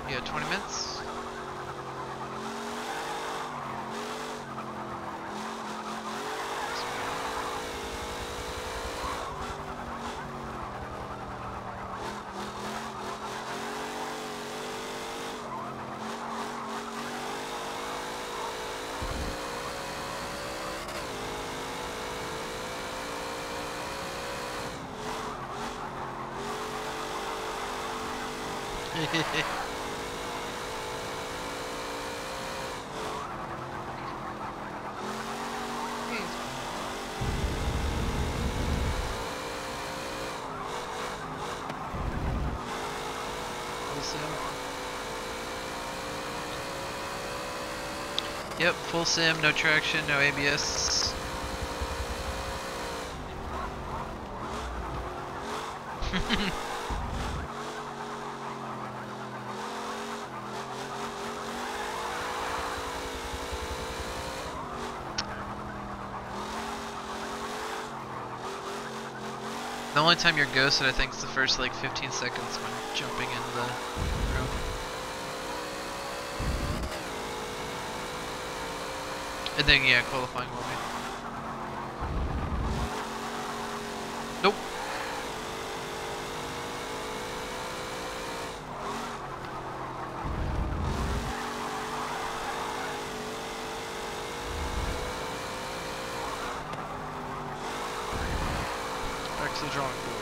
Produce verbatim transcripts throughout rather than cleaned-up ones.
Yeah, twenty minutes. Yep, full sim, no traction, no A B S. The only time you're ghosted, I think, is the first like fifteen seconds when jumping in the room. And then, yeah, qualifying will be. Nope. Back to the drawing board.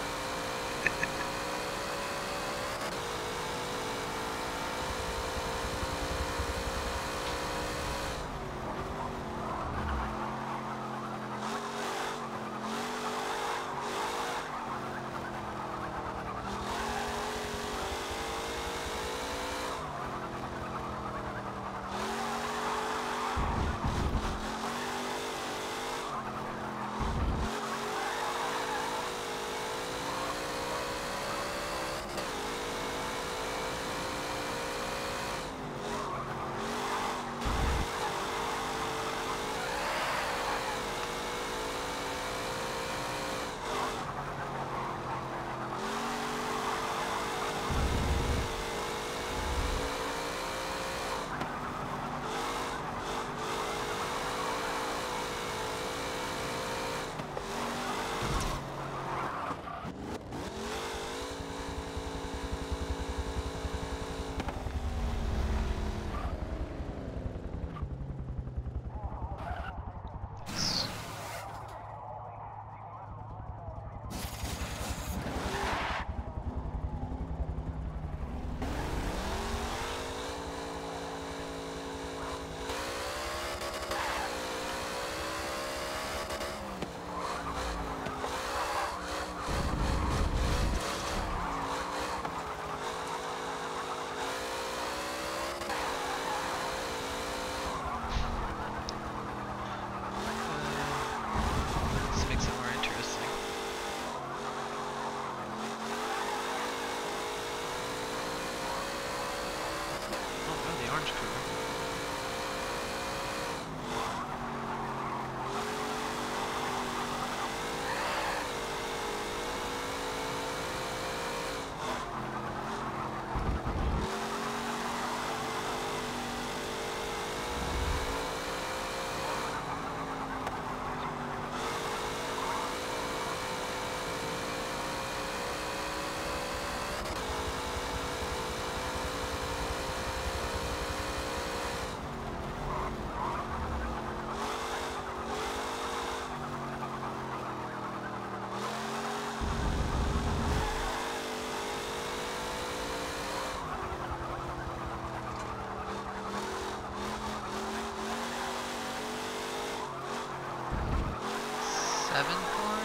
Seven car?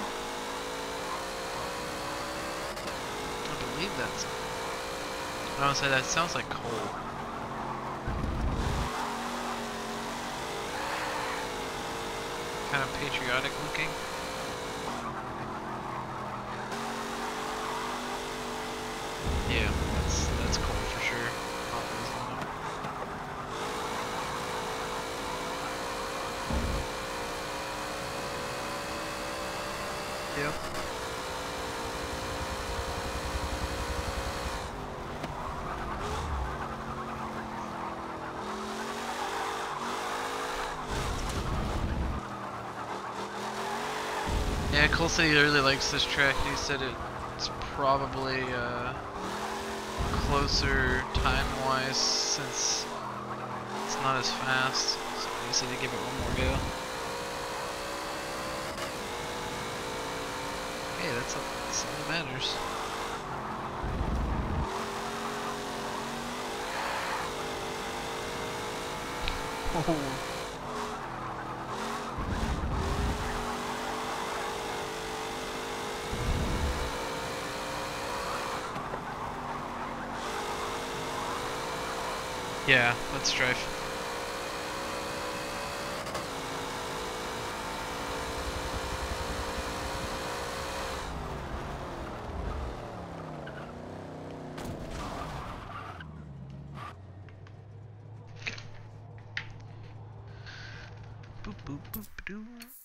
I believe that's. I don't say that sounds like coal. Kind of patriotic looking. Yeah, that's that's coal for sure. Yep. Yeah, Cole said he really likes this track. He said it's probably uh, closer time-wise since it's not as fast. So he said he'd give it one more go. Hey, that's all, that's all that matters. Oh. Yeah, let's drive. Boop boop boop doo.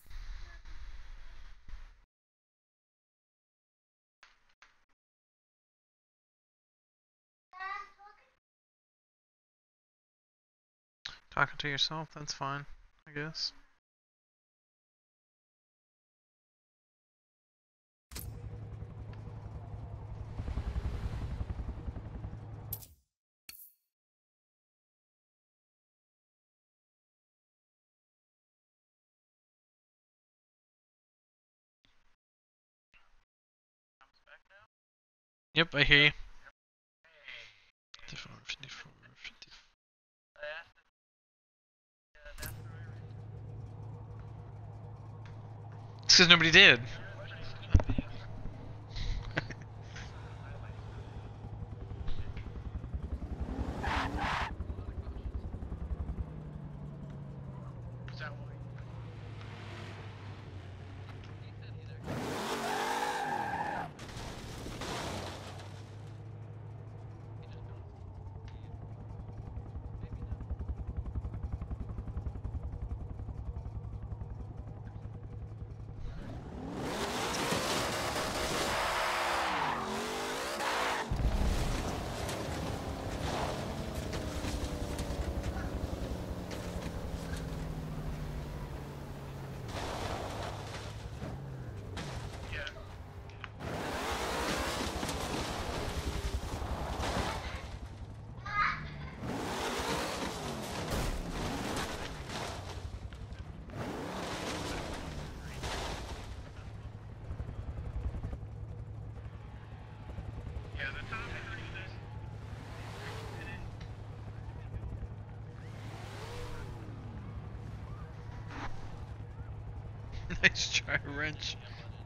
Talking to yourself, that's fine, I guess. Yep, I hear you. fifty-four, fifty-four, fifty-four. It's because nobody did. Nice try, wrench.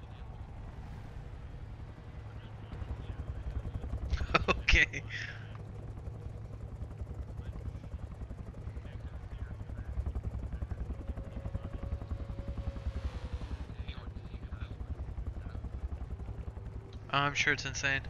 Okay. I'm sure it's insane.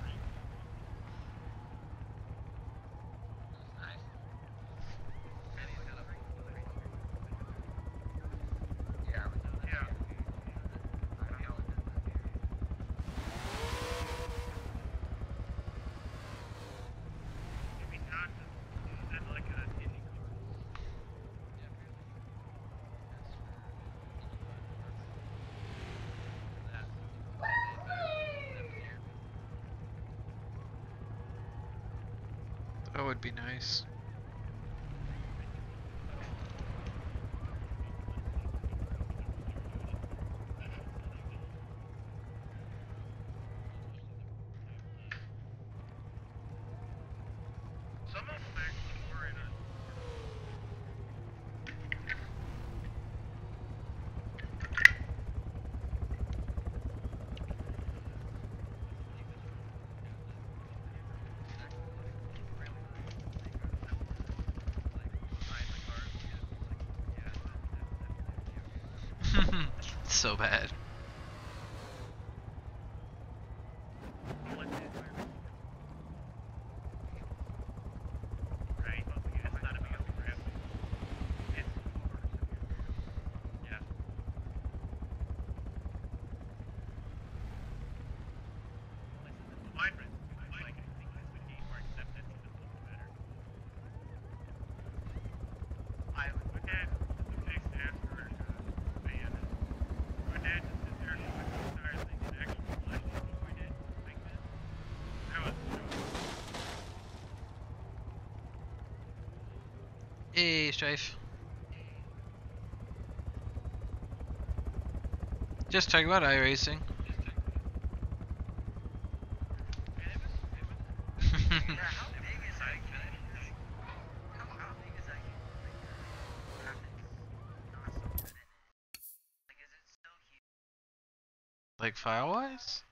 That would be nice. So bad. Hey, Strife. Just talking about iRacing. Like file-wise?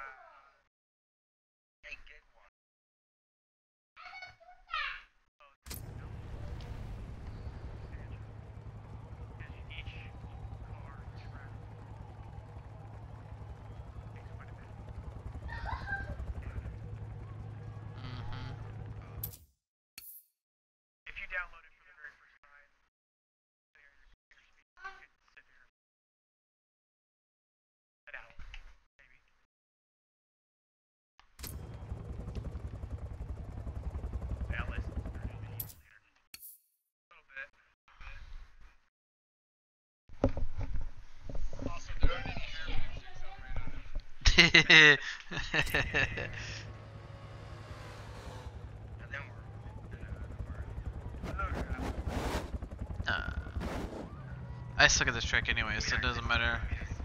uh, I suck at this track anyway, so it doesn't matter.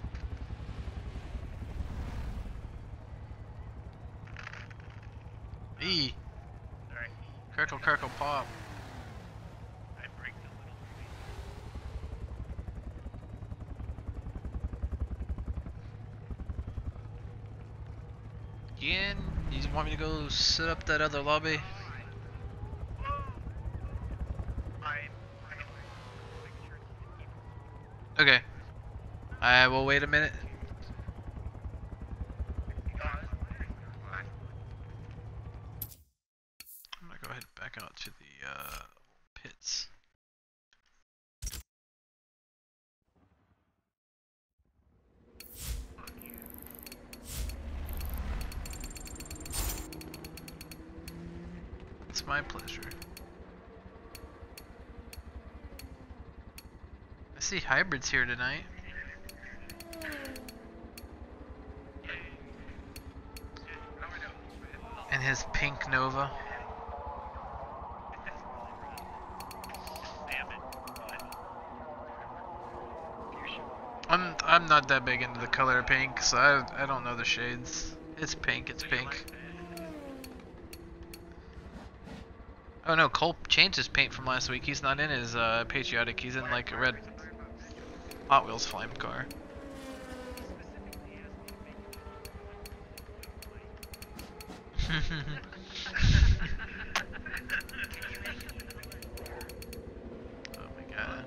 E. Crackle, crackle, pop. Ian, you want me to go set up that other lobby? Okay. I will wait a minute. I'm gonna go ahead and back out to the uh, pits. It's my pleasure. I see hybrids here tonight. And his pink Nova. I'm I'm not that big into the color pink, so I I don't know the shades. It's pink. It's pink. Oh no, Cole changed his paint from last week. He's not in his uh, patriotic. He's in like a red Hot Wheels flame car. Oh my god.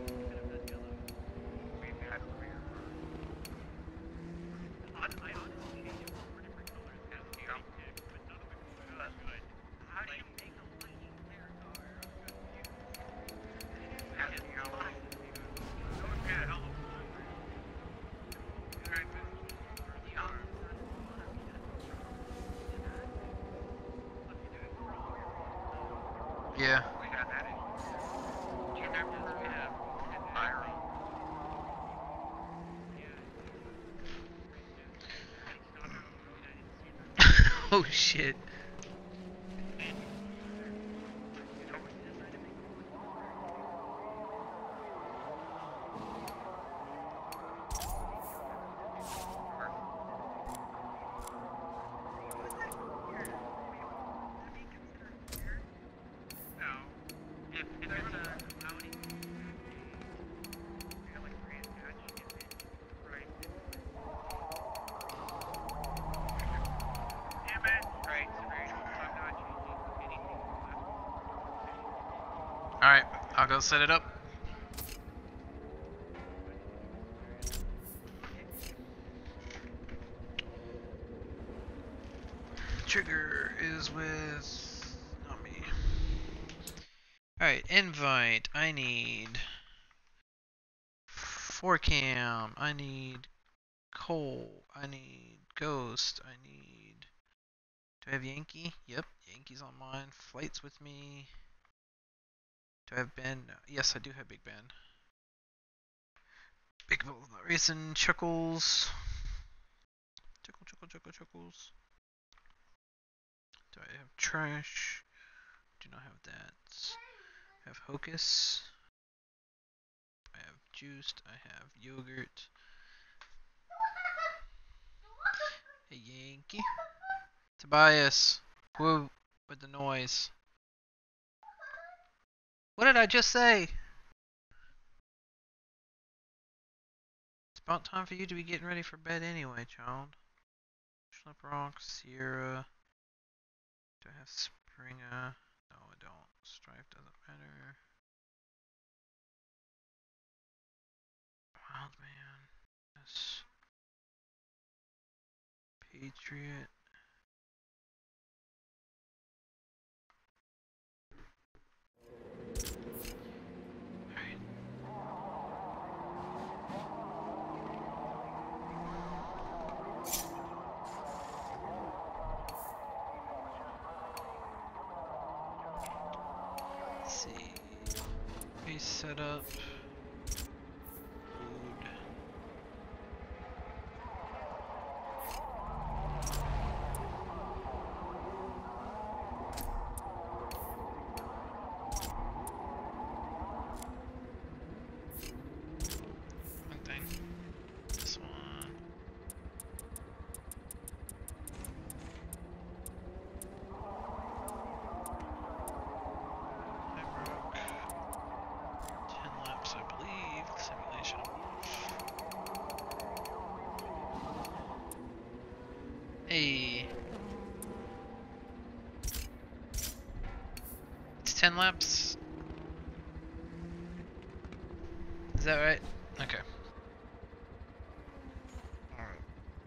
Yeah. Oh shit. Alright, I'll go set it up. Trigger is with... not me. Alright, invite. I need... four cam. I need... Cole. I need... Ghost. I need... Do I have Yankee? Yep, Yankee's on mine. Flight's with me. Do I have Ben? No. Yes, I do have Big Ben. Big Bill not racing. Chuckles. Chuckle, chuckle, chuckle, chuckles. Do I have Trash? Do not have that. I have Hocus. I have Juiced. I have Yogurt. Hey, Yankee. Tobias. Whoa, with the noise. What did I just say? It's about time for you to be getting ready for bed anyway, child. Schliprock, Sierra. Do I have Springer? No, I don't. Strife doesn't matter. Wildman. Yes. Patriot. Alright. Let's see. Base setup. Food. One thing. This one. Pembroke. Ten laps, I believe. Simulation off. Hey. It's ten laps. Is that right? Okay. Alright.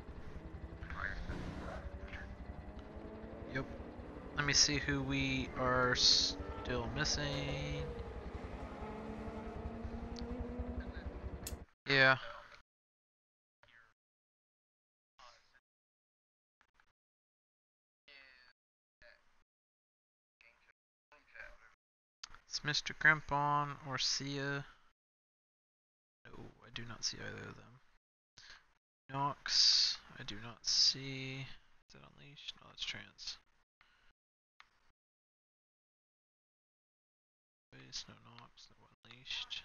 Yep. Let me see who we are still missing. Yeah. It's Mister Grimpon or Sia. No, I do not see either of them. Nox, I do not see. Is that Unleashed? No, that's Trance. Wait, no Nox, no Unleashed.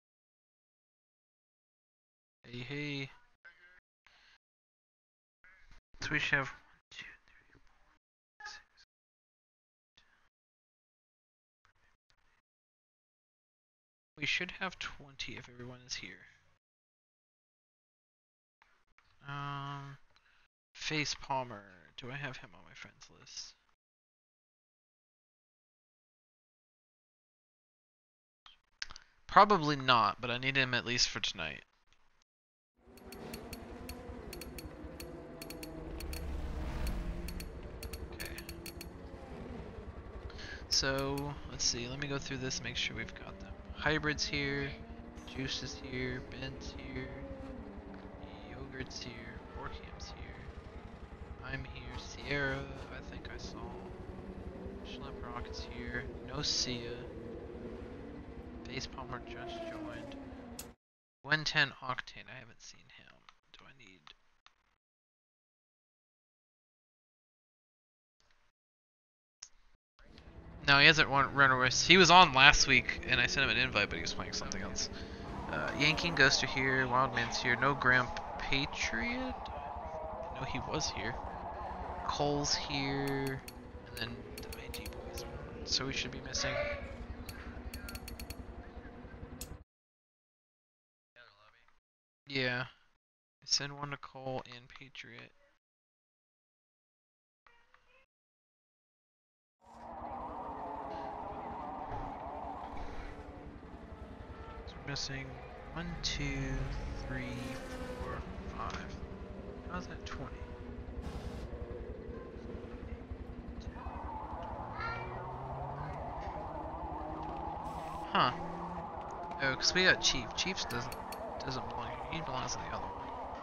Hey, hey. So we should have one, two, three, four, six. We should have twenty if everyone is here. Um, Face Palmer. Do I have him on my friends list? Probably not, but I need him at least for tonight. Okay. So, let's see. Let me go through this and make sure we've got them. Hybrid's here. Juice is here. Ben's here. Yogurt's here. Orchium's here. I'm here. Sierra, I think I saw. Schleprock is here. No Sia. Face Palmer just joined. one ten Octane, I haven't seen him. Do I need... No, he hasn't run, run a race. He was on last week, and I sent him an invite, but he was playing something else. Uh, Yankee and Ghost are here. Wildman's here. No Gramp Patriot? No, he was here. Cole's here. And then the I G boys. So we should be missing... Yeah. I send one to Cole and Patriot. So we're missing one, two, three, four, five. How's that twenty? Huh. Oh, because we got Chief. Chief doesn't doesn't belong here. He belongs in the other one.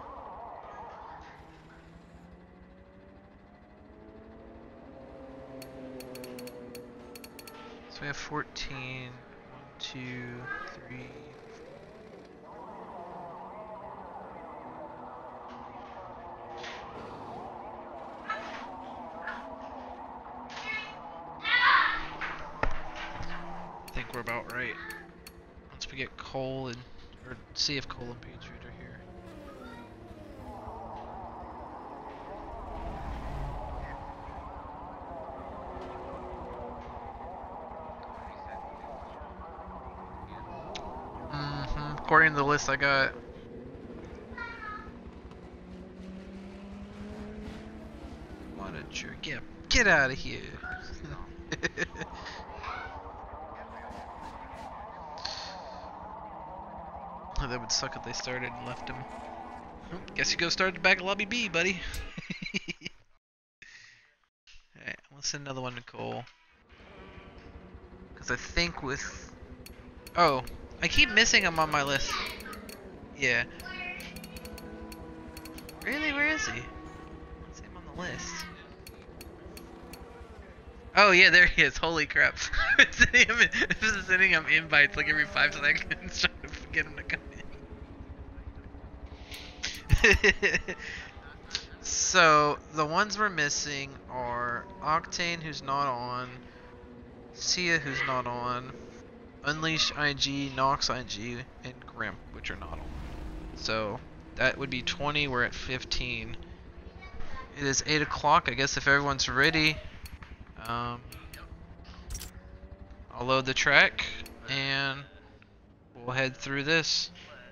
So we have fourteen. One, two, three. I think think we're about right. Once we get Cole and or see if Cole and Patriot are here. Mm-hmm. According to the list I got. What a jerk. Get, get out of here. Oh, that would suck if they started and left him. Guess you go start back at lobby B, buddy. Alright, let's send another one to Cole. Because I think with... Oh, I keep missing him on my list. Yeah. Really? Where is he? Let's see him on the list. Oh yeah, there he is. Holy crap. I'm sending him, I'm sending him invites like every five seconds trying to get him to come in. So, the ones we're missing are Octane, who's not on, Sia, who's not on, Unleash I G, Nox I G, and Grimp, which are not on. So, that would be twenty, we're at fifteen. It is eight o'clock, I guess if everyone's ready. Um, I'll load the track, and we'll head through this.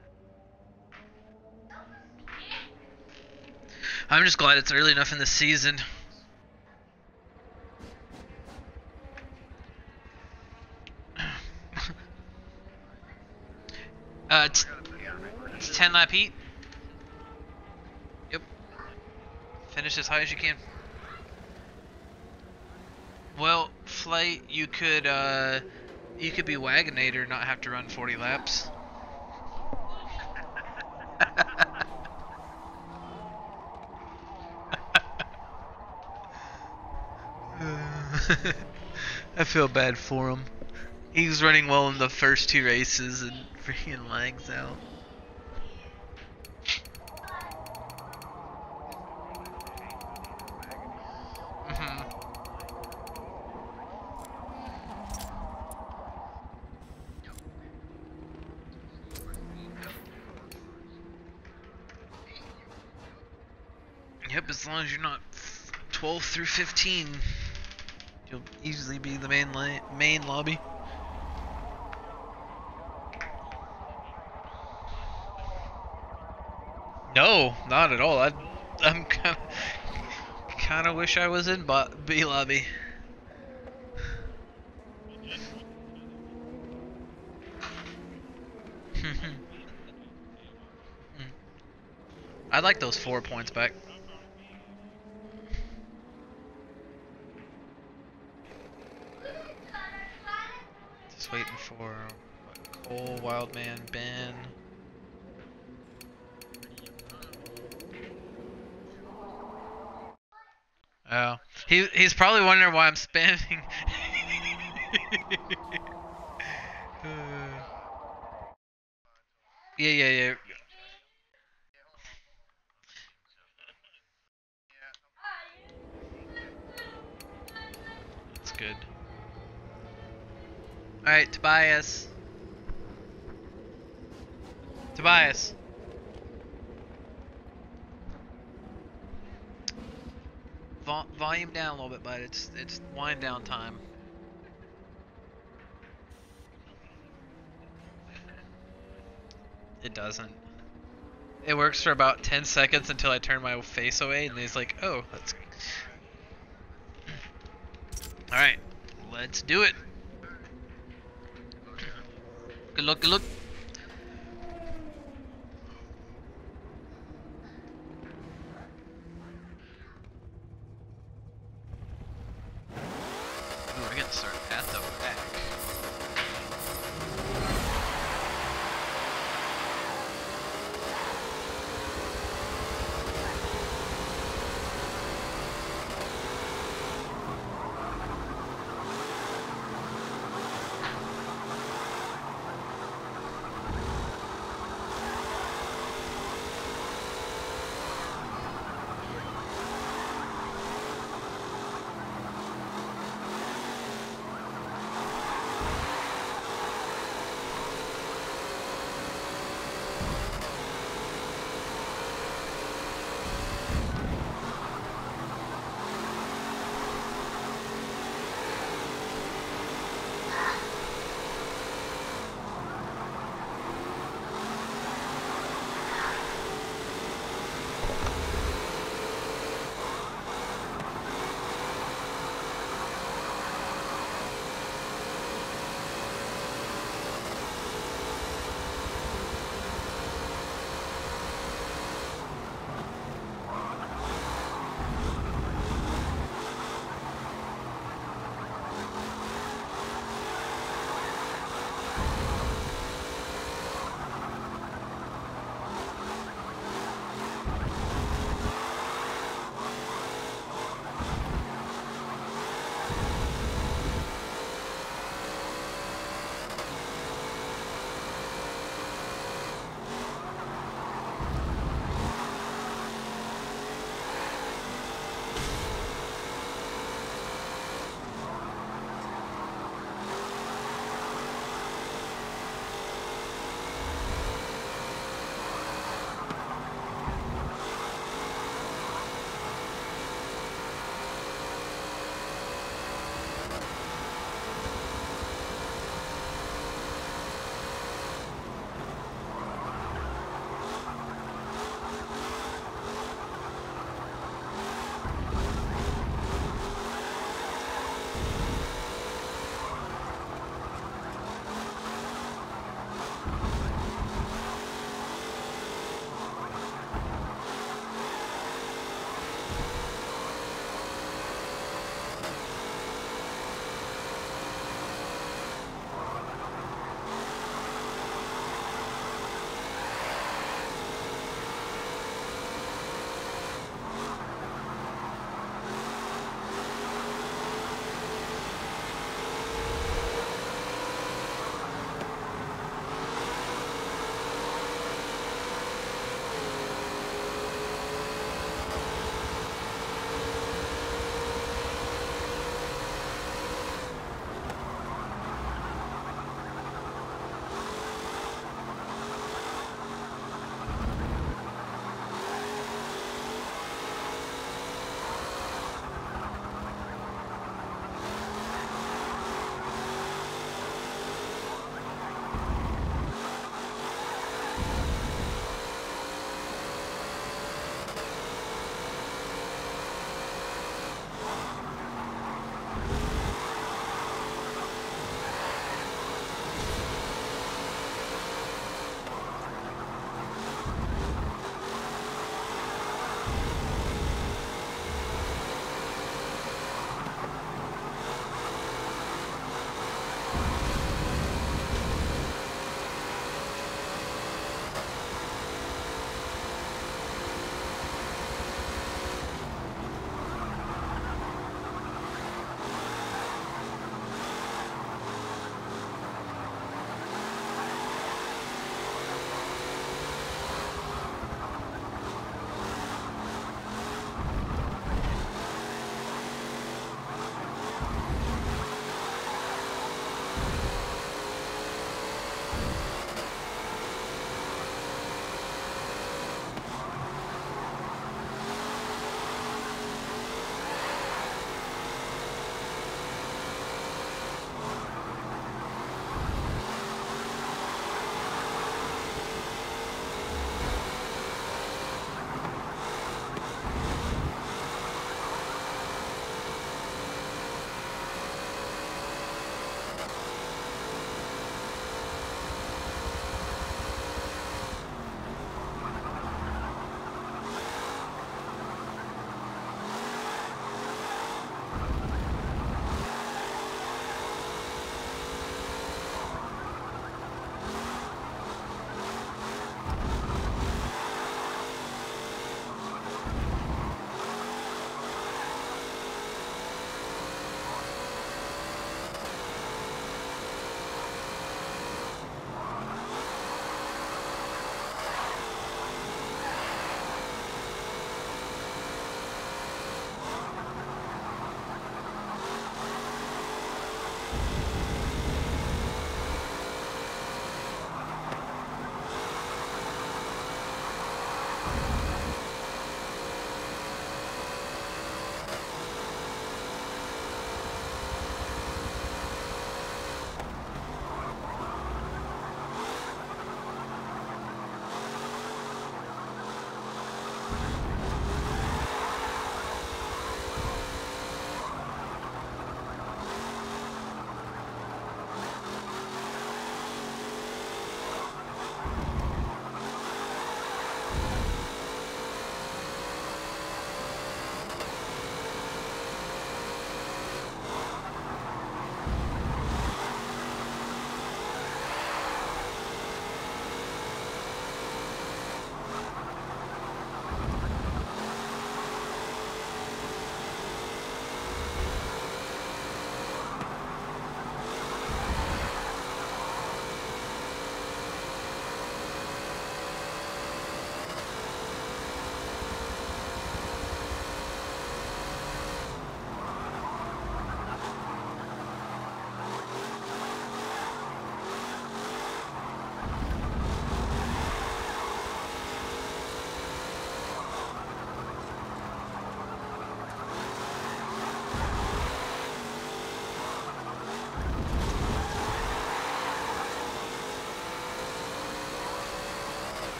I'm just glad it's early enough in the season. uh, it's, it's ten lap heat. Yep. Finish as high as you can. Well, Flight, you could uh, you could be Wagonator, not have to run forty laps. I feel bad for him. He was running well in the first two races and freaking lags out. Mm-hmm. Yep, as long as you're not twelve through fifteen, you'll easily be the main li main lobby. No, not at all. I, I'm kind of kind of wish I was in B lobby. I'd like those four points back. Just waiting for Cole, Wildman, Ben. Oh, he he's probably wondering why I'm spamming. uh, yeah, yeah, yeah. That's good. All right, Tobias. Tobias. Vol volume down a little bit, bud. It's it's wind down time. It doesn't. It works for about ten seconds until I turn my face away, and he's like, "Oh, that's." All right, let's do it. Good luck. Good luck. We're gonna start at the back.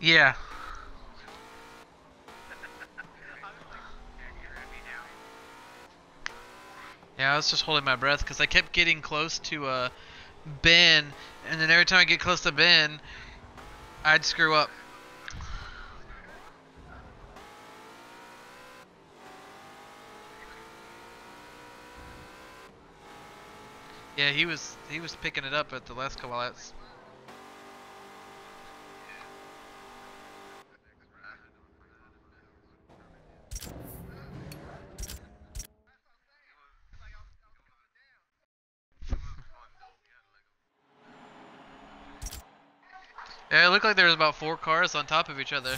Yeah. Yeah, I was just holding my breath because I kept getting close to uh, Ben, and then every time I get close to Ben, I'd screw up. Yeah, he was he was picking it up at the last couple laps. Yeah, it looked like there was about four cars on top of each other.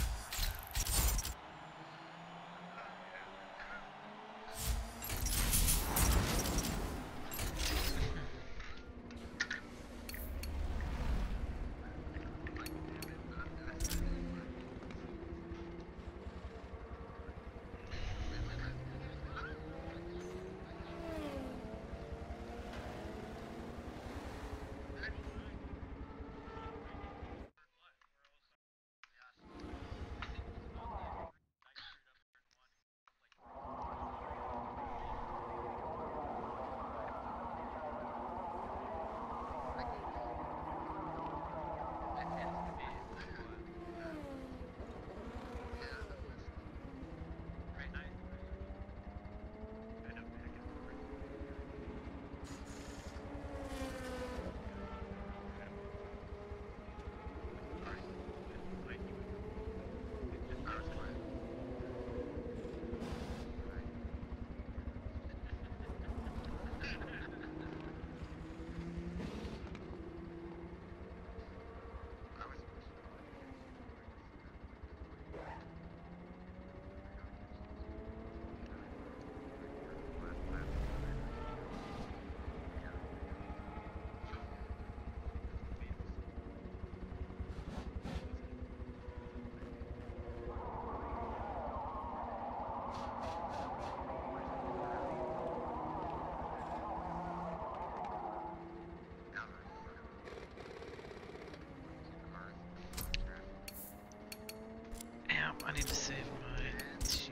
Damn, I need to save my two.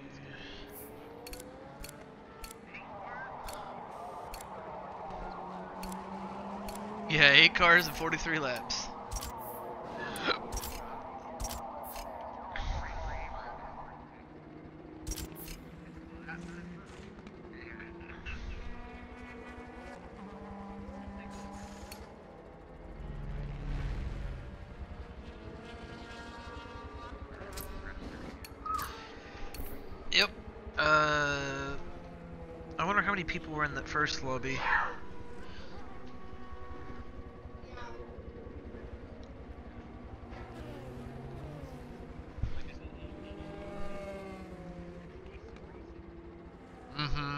Yeah, eight cars and forty-three laps. Yep. Uh, I wonder how many people were in that first lobby. Mm-hmm.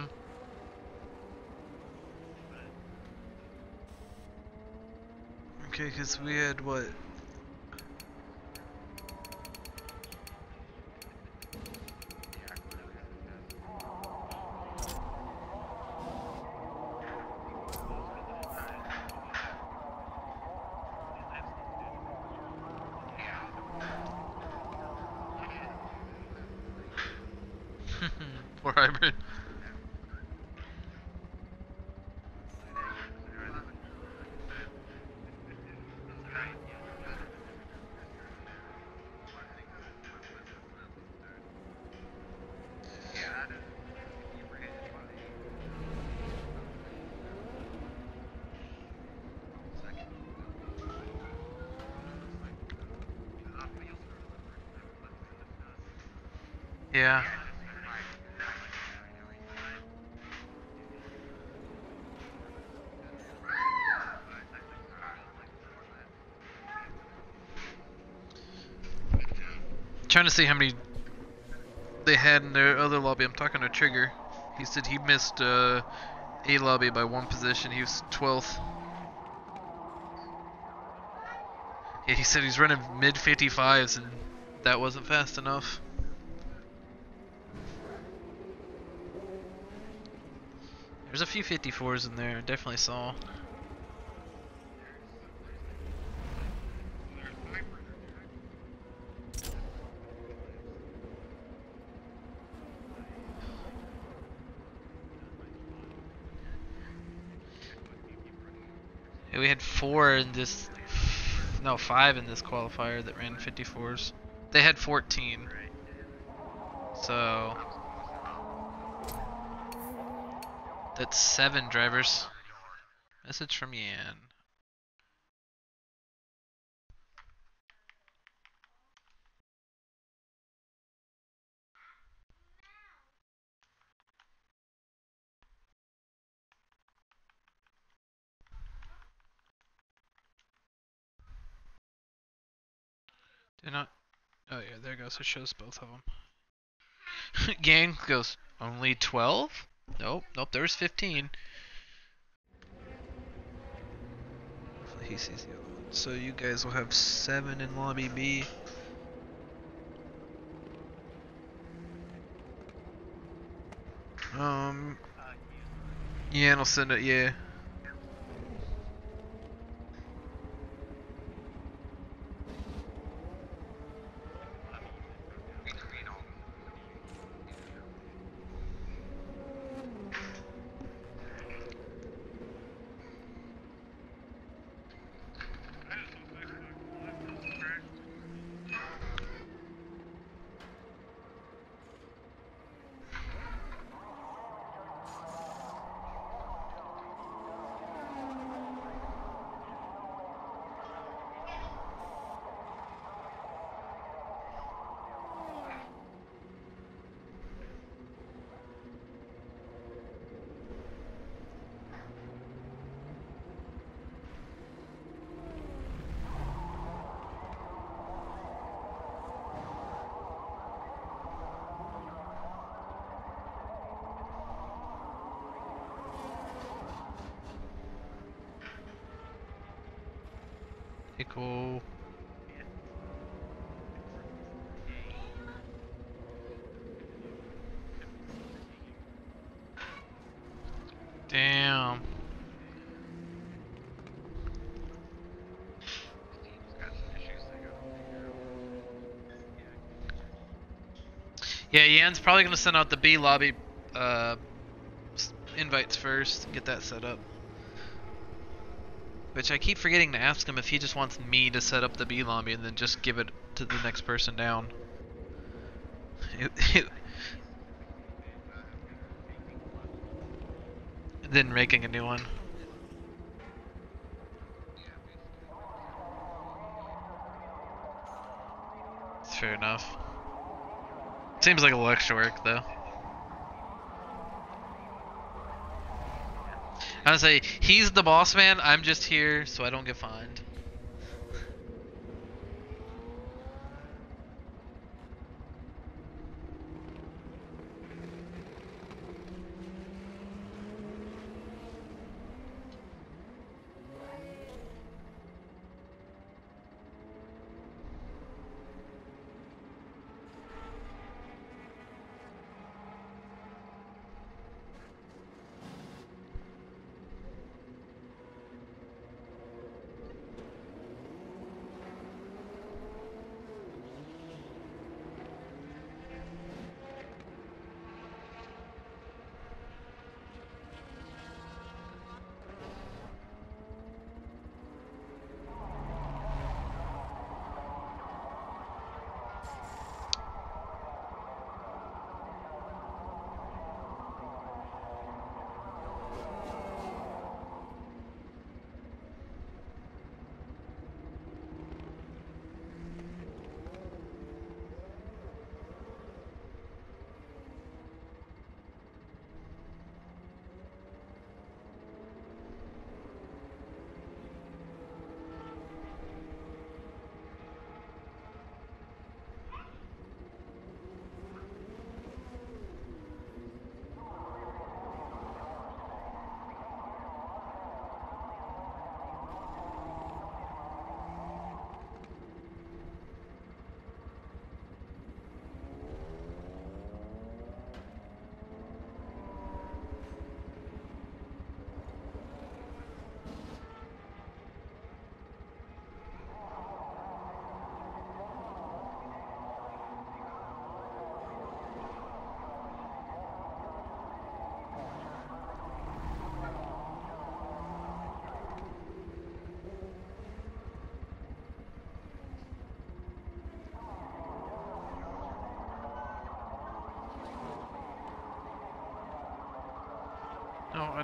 Okay, because we had what? Poor hybrid. Yeah. Trying to see how many they had in their other lobby. I'm talking to Trigger. He said he missed uh, A lobby by one position. He was twelfth. Yeah, he said he's running mid fifty-fives and that wasn't fast enough. There's a few fifty-fours in there, I definitely saw. Yeah, we had four in this, no, five in this qualifier that ran fifty-fours. They had fourteen. So that's seven drivers. Message from Yan. Did not. Oh yeah, there it goes. It shows both of them. Gang goes only twelve. Nope, nope. There was fifteen. Hopefully he sees the other one. So you guys will have seven in lobby B. Um. Yeah, and I'll send it. Yeah. Hey, cool. Damn. Yeah, Yan's probably gonna send out the B lobby uh, invites first, get that set up. Which I keep forgetting to ask him if he just wants me to set up the B lobby and then just give it to the next person down. It, it, then making a new one. It's fair enough. Seems like a little extra work though. I would say he's the boss man. I'm just here so I don't get fined.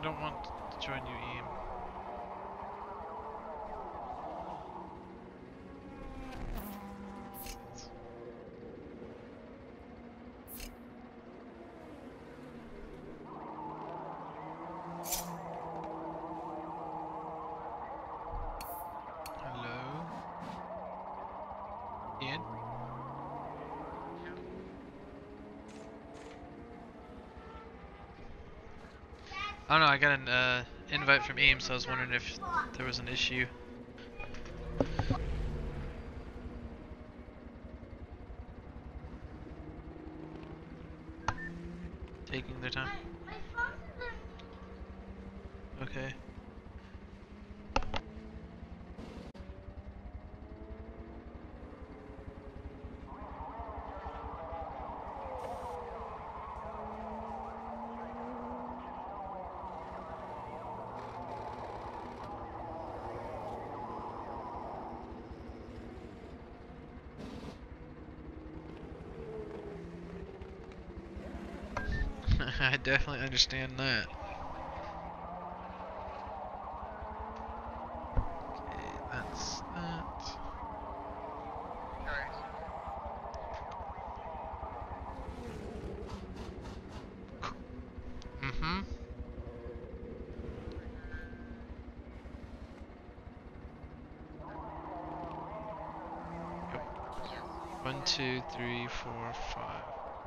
don't want to join you, Eam. Hello? Ian? I don't know, I got an uh, invite from Eam, so I was wondering if there was an issue. Taking their time. Okay. I definitely understand that. Okay, that's that. Mm-hmm. Yep. One, two, three, four, five.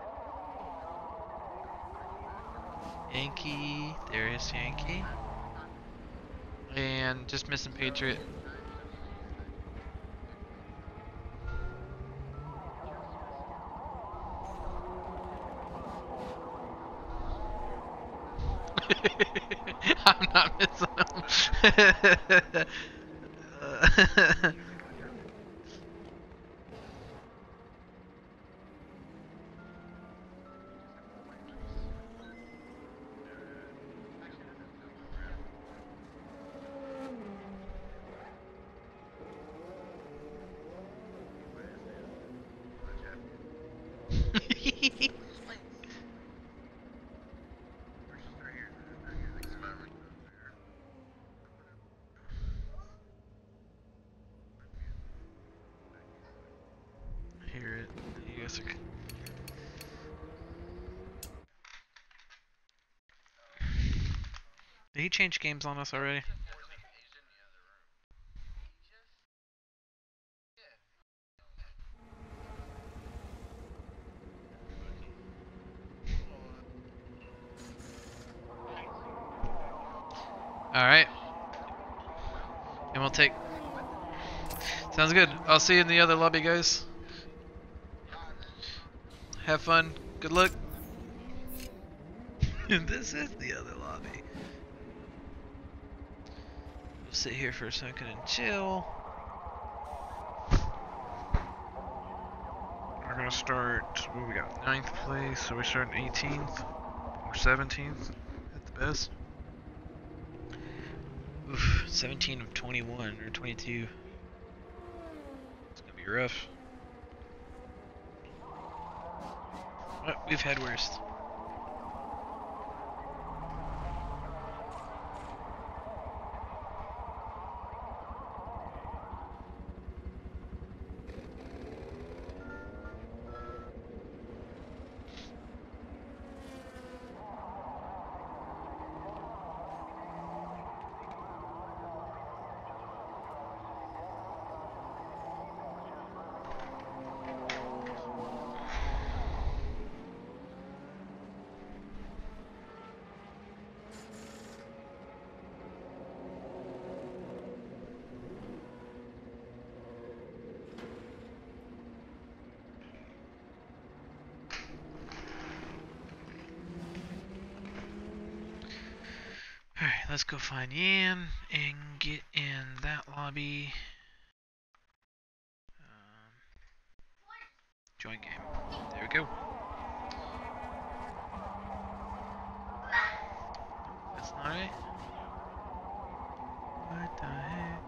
Yankee. There is Yankee. And just missing Patriot. I'm not missing him. uh, Hear it. You guys are... Did he change games on us already? Alright. And we'll take... Sounds good. I'll see you in the other lobby, guys. Have fun. Good luck. This is the other lobby. We'll sit here for a second and chill. We're gonna start, what we got, ninth place, so we're starting eighteenth or seventeenth at the best. Oof, seventeen of twenty-one or twenty-two. It's gonna be rough. But we've had worse. Alright, let's go find Yan and get in that lobby. Um, join game. There we go. That's not it. What the heck?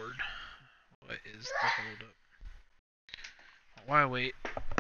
lord. What is the holdup? Why wait?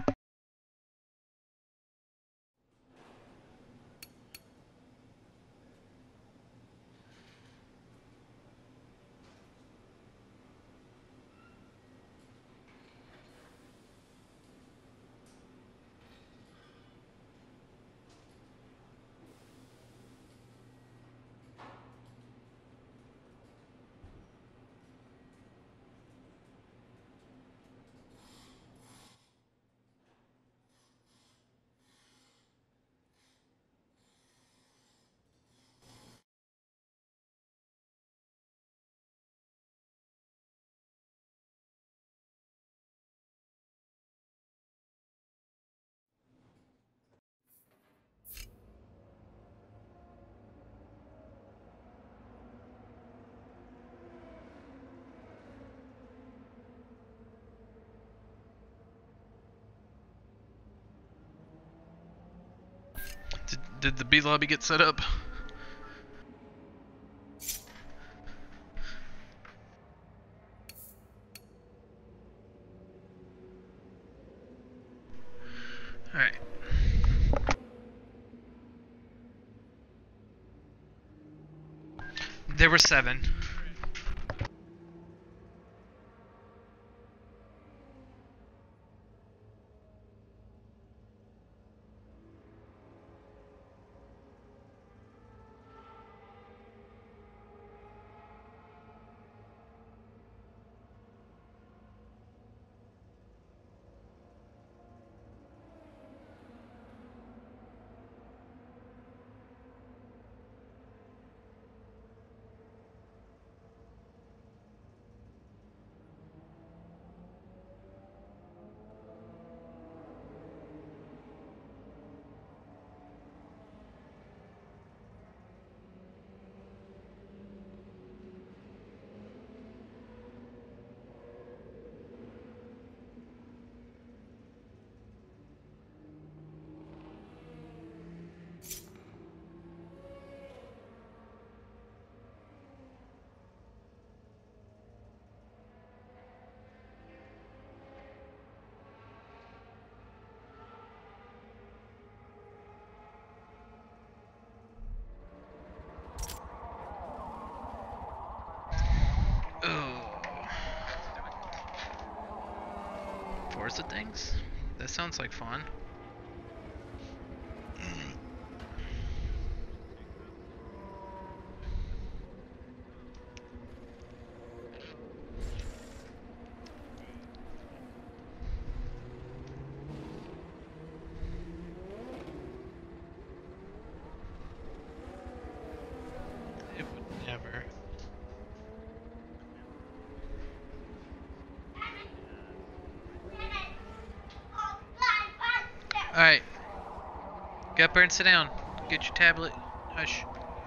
Did, did the B lobby get set up? Alright. There were seven. Forza things? That sounds like fun. It would never. Alright. Get up there and sit down. Get your tablet. Hush.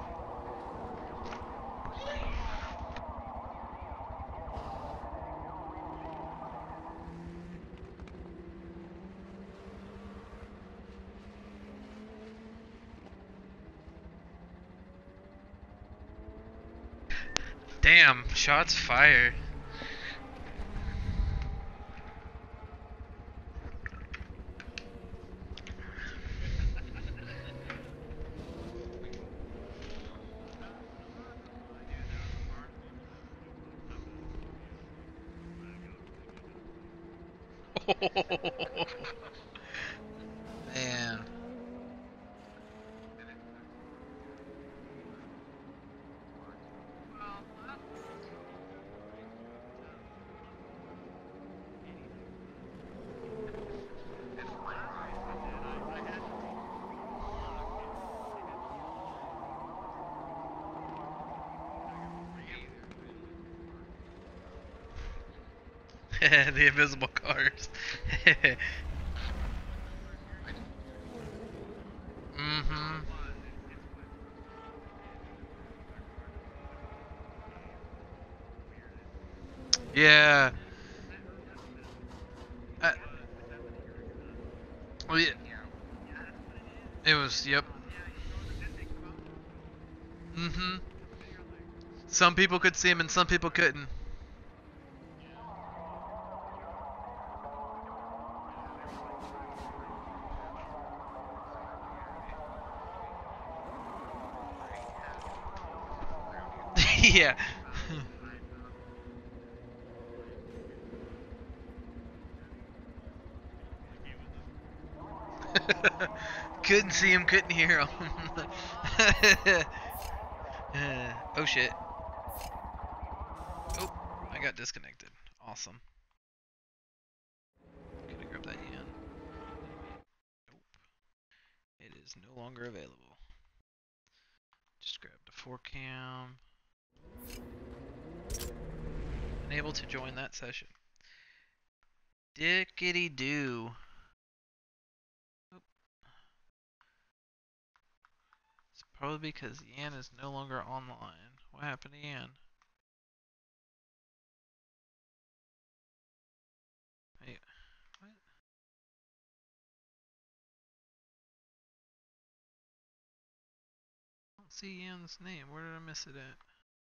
Damn, shots fired. Man. The invisible cars. Mm-hmm. Yeah. Uh, well, yeah. It was, yep. Mm-hmm. Some people could see him and some people couldn't. Yeah. Couldn't see him, couldn't hear him. Oh shit. Oh, I got disconnected. Awesome. Can I grab that yen? Nope. It is no longer available. Just grab the four cam. Unable to join that session. Dickety doo. It's probably because Yan is no longer online. What happened to Yan? Wait, what? I don't see Yan's name. Where did I miss it at?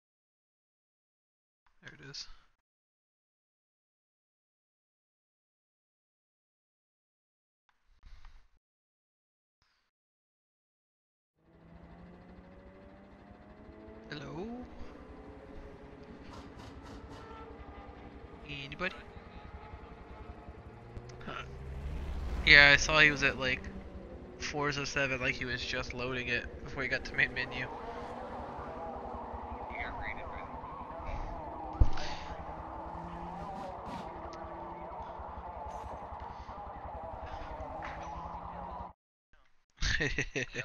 There it is. Hello? Anybody? Huh. Yeah, I saw he was at like Forza seven, like he was just loading it before he got to main menu. Yep.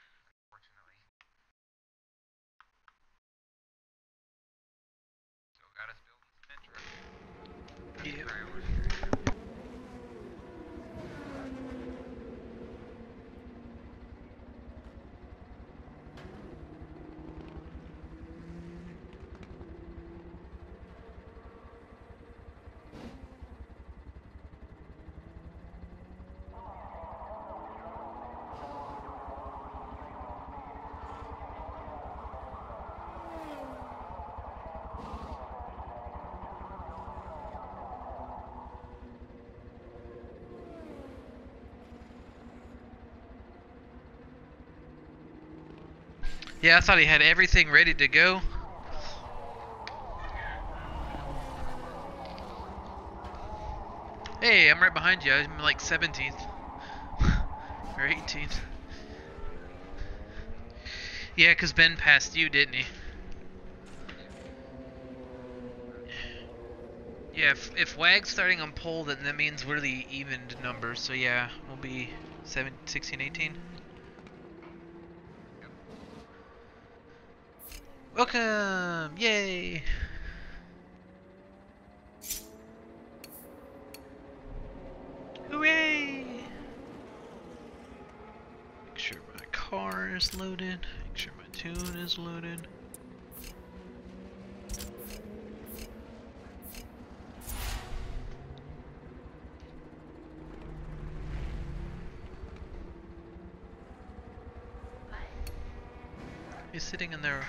Yeah, I thought he had everything ready to go. Hey, I'm right behind you. I'm like seventeenth. Or eighteenth. Yeah, because Ben passed you, didn't he? Yeah, if, if Wag's starting on pole, then that means we're the evened numbers. So yeah, we'll be seven, sixteen, eighteen. Welcome! Yay! Hooray! Make sure my car is loaded. Make sure my tune is loaded. He's sitting in there.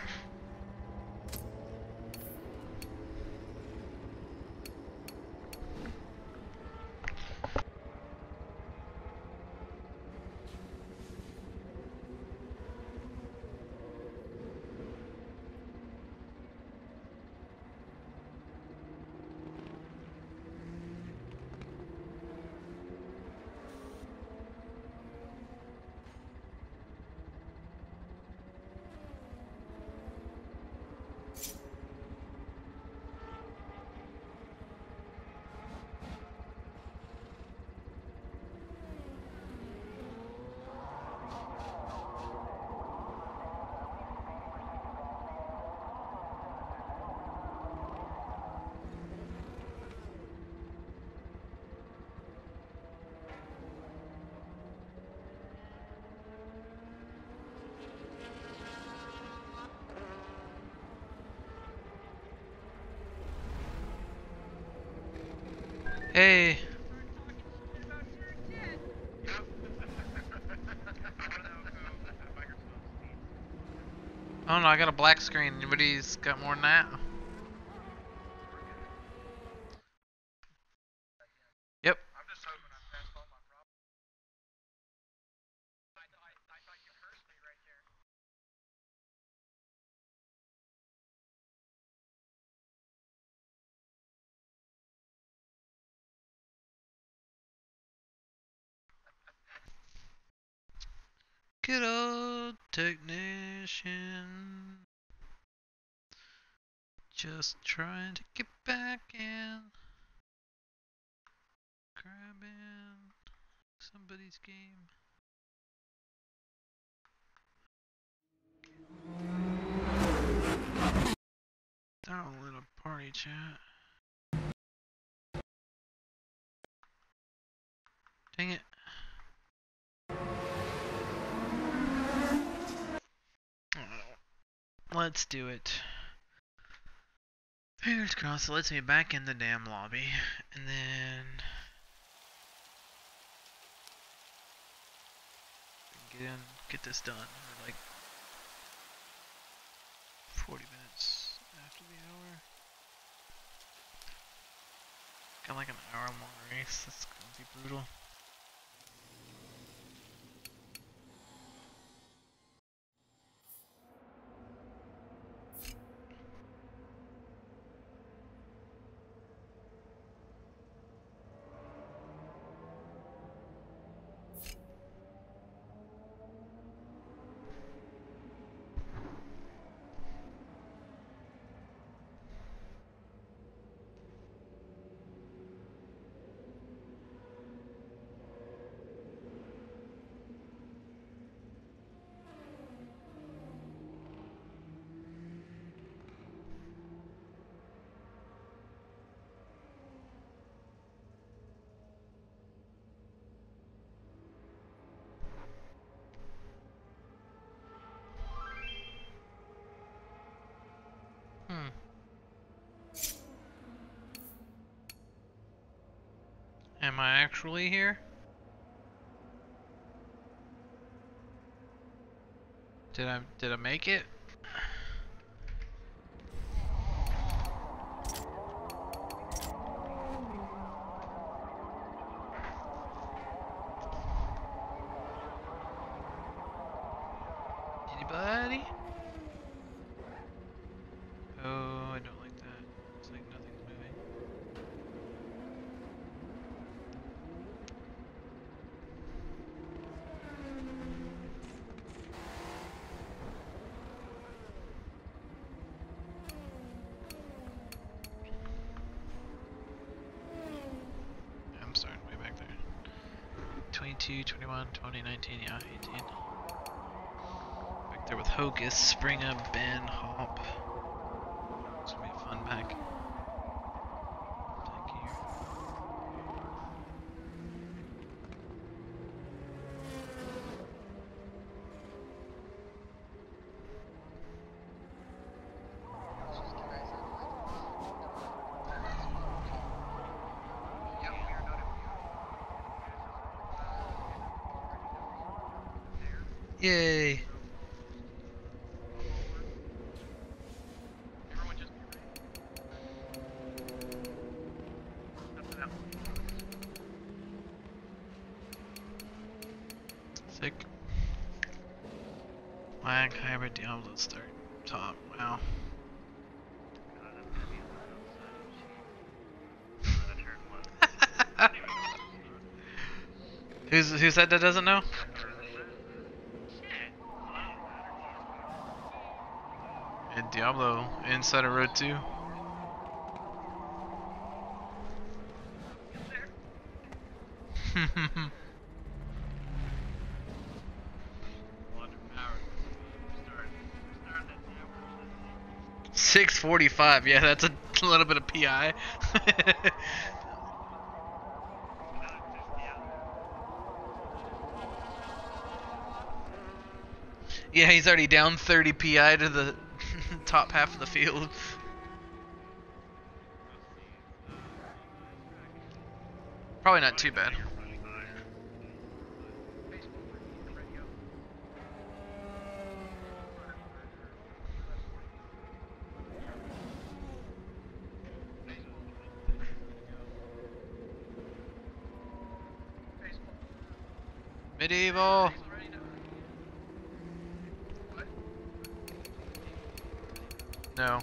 Hey! Oh no, I got a black screen. Anybody's got more than that? Yep. Good old technician. Just trying to get back in. Grabbing somebody's game. Download a party chat. Dang it. Let's do it. Fingers crossed it lets me back in the damn lobby. And then get in, get this done. We're like forty minutes after the hour. Got like an hour long race. That's gonna be brutal. Hmm. Am I actually here? Did I did I make it? Anybody? Oh, I don't like that. It's like nothing's moving. I'm starting way back there. twenty-two, twenty-one, twenty, nineteen, yeah, eighteen. Back there with Hocus, Springer, Ben, Hop. It's gonna be a fun pack. Thank you. Yay! Sick. Lag, hybrid, Diablo, start, top, wow. Who's who's that that doesn't know? And Diablo inside of road two. six forty-five, yeah, that's a little bit of P I. Yeah, he's already down thirty P I to the top half of the field. Probably not too bad. Medieval. No.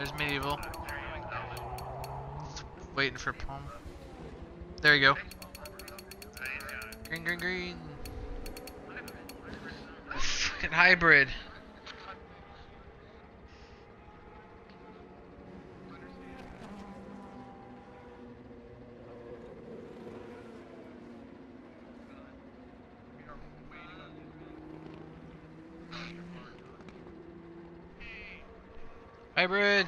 There's medieval. Waiting for palm. There you go. Green, green, green. Fucking hybrid. Hybrid.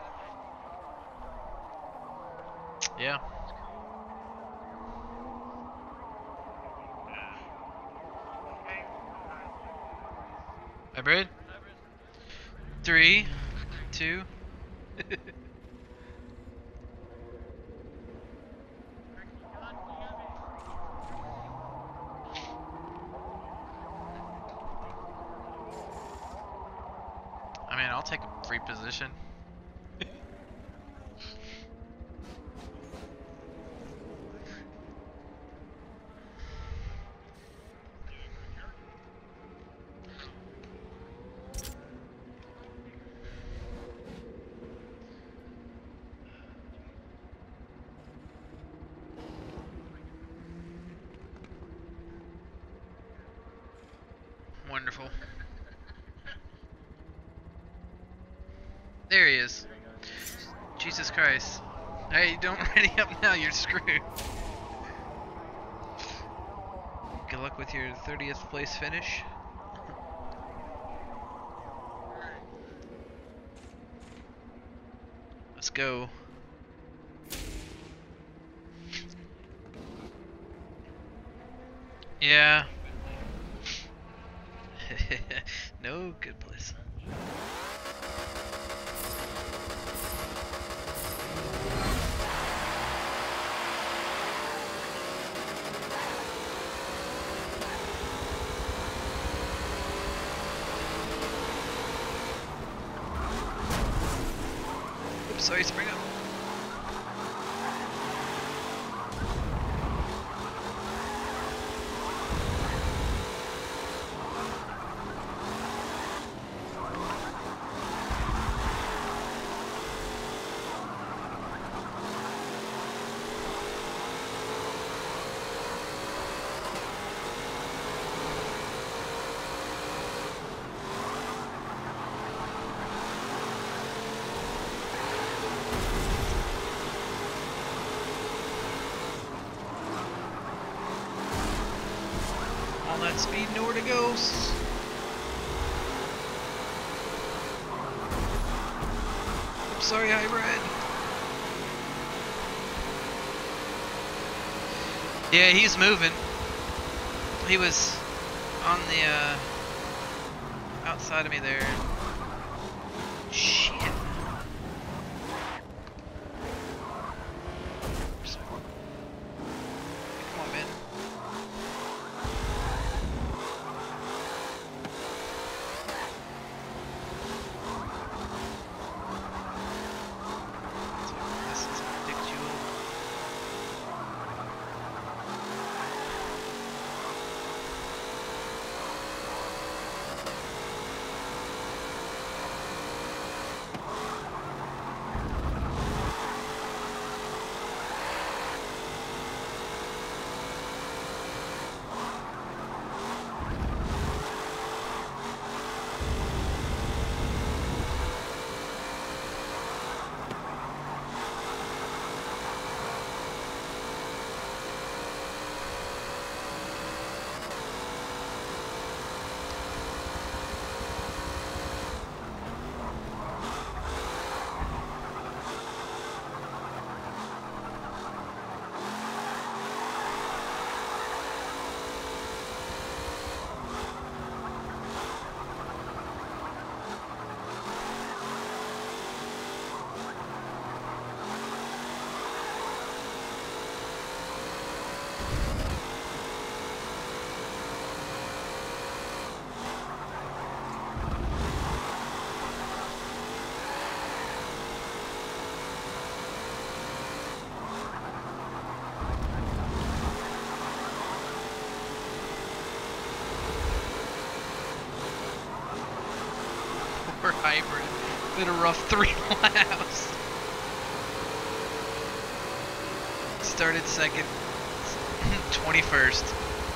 Yeah. Hybrid. Three, two. I mean, I'll take a free position. Wonderful. There he is. Jesus Christ. Hey, don't ready up now, you're screwed. Good luck with your thirtieth place finish. Let's go. Yeah. No good place. Oops, sorry, spring up. All that speed, nowhere to go. Oops, sorry, hybrid. Yeah, he's moving. He was on the uh, outside of me there. Shit. Come on, man. This is a big jewel. been a rough three laps. Started second, twenty-first.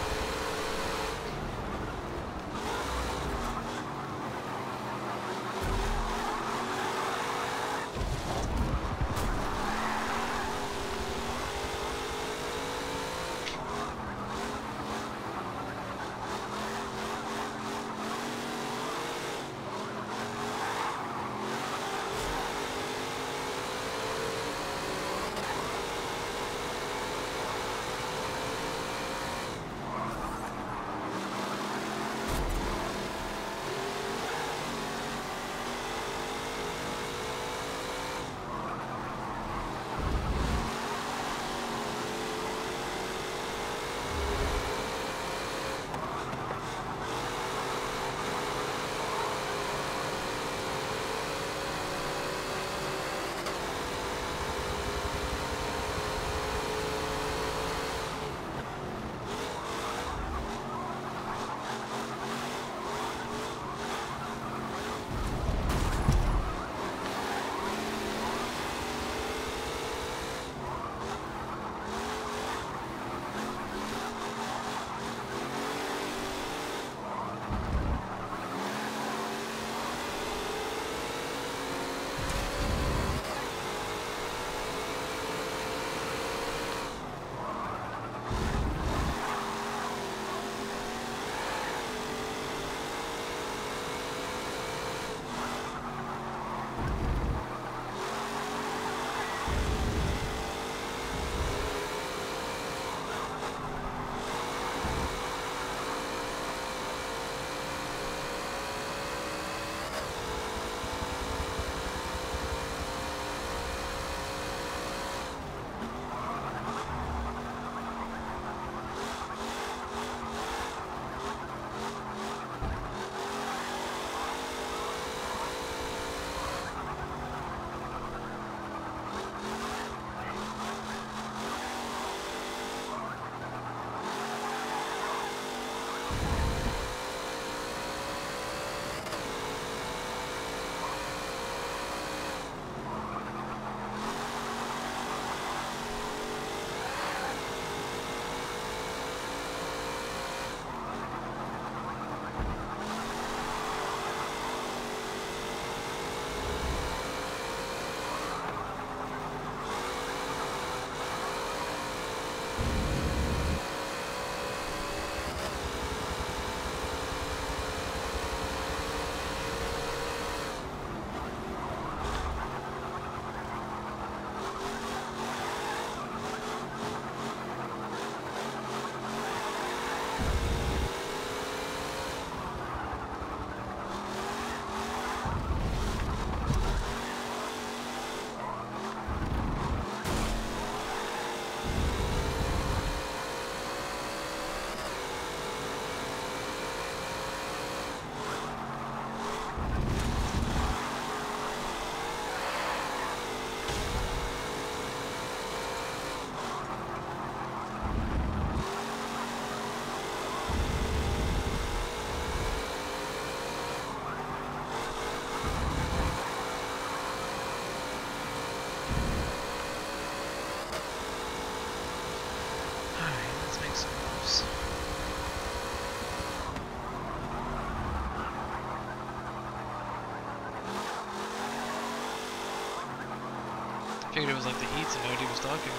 Figured it was like the heat and nobody was talking.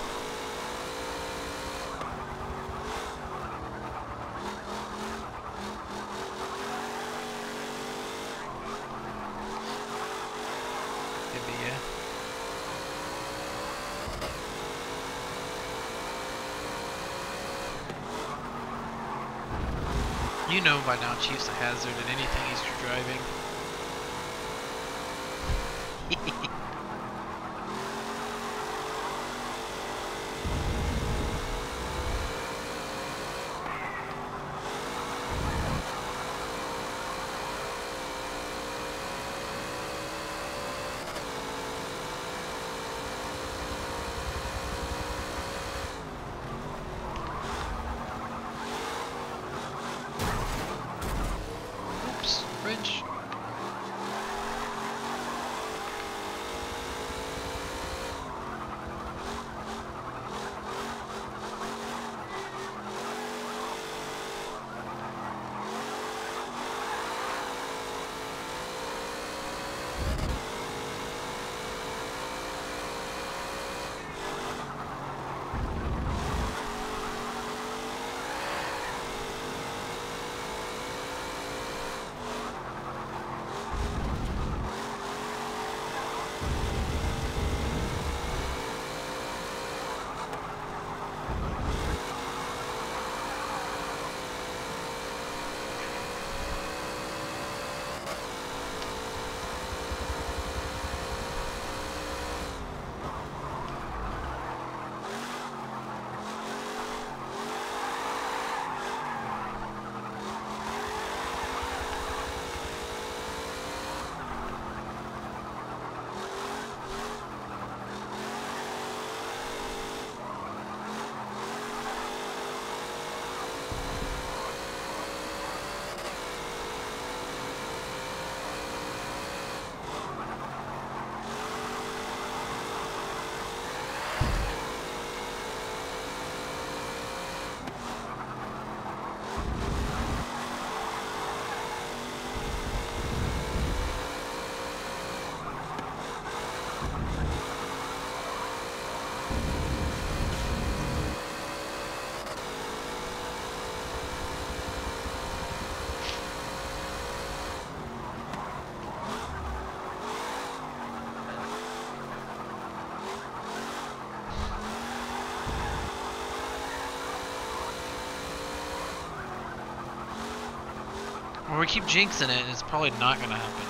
Maybe, yeah. You know by now Chief's a hazard in anything he's driving. Oops, French. keep jinxing it, it's probably not gonna happen.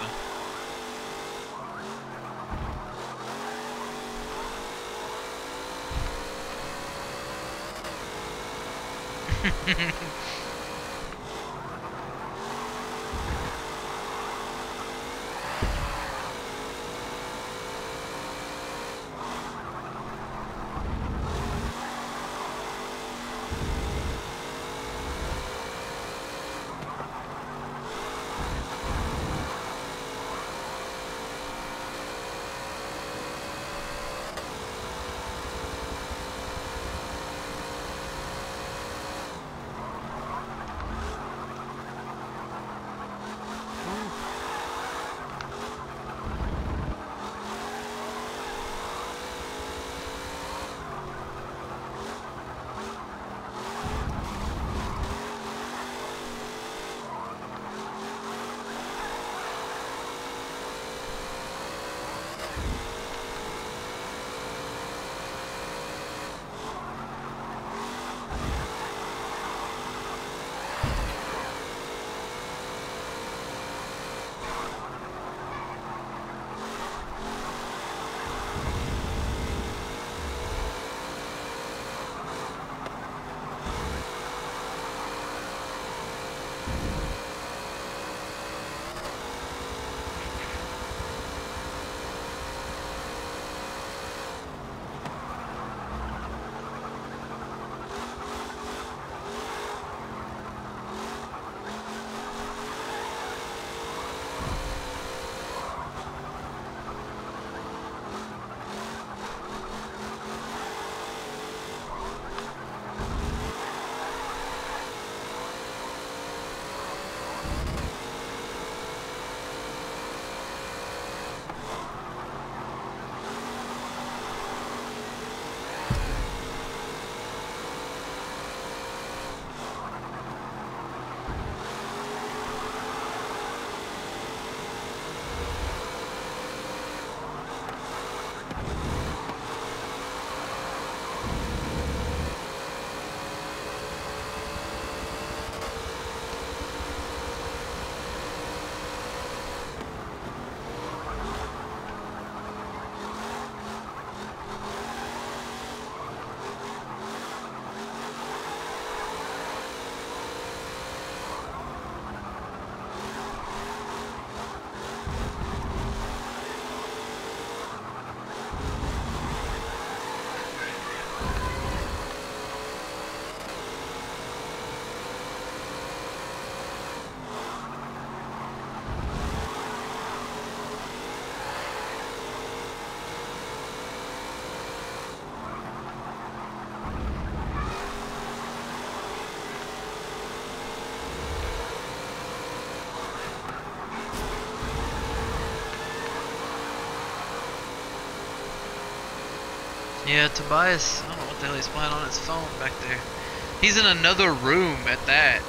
Yeah, Tobias, I don't know what the hell he's playing on his phone back there. He's in another room at that.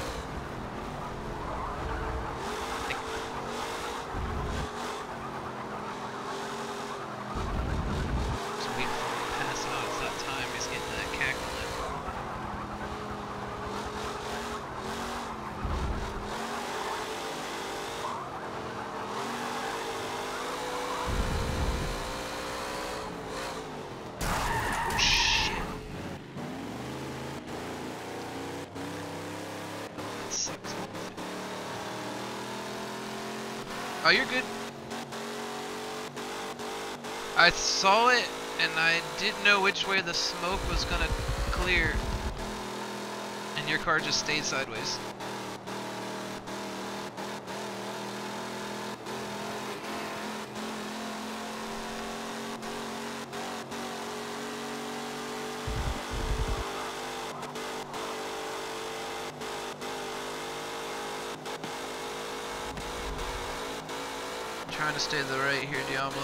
Just waiting for him to pass out. It's that time. He's getting that cackle in. Oh, you're good. I saw it, and I didn't know which way the smoke was gonna clear. And your car just stayed sideways. Trying to stay to the right here, Diablo.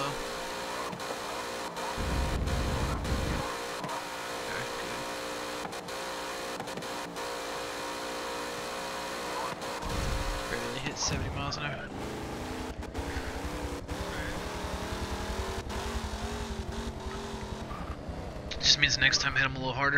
Okay, good. Barely hit seventy miles an hour. Just means next time hit him a little harder.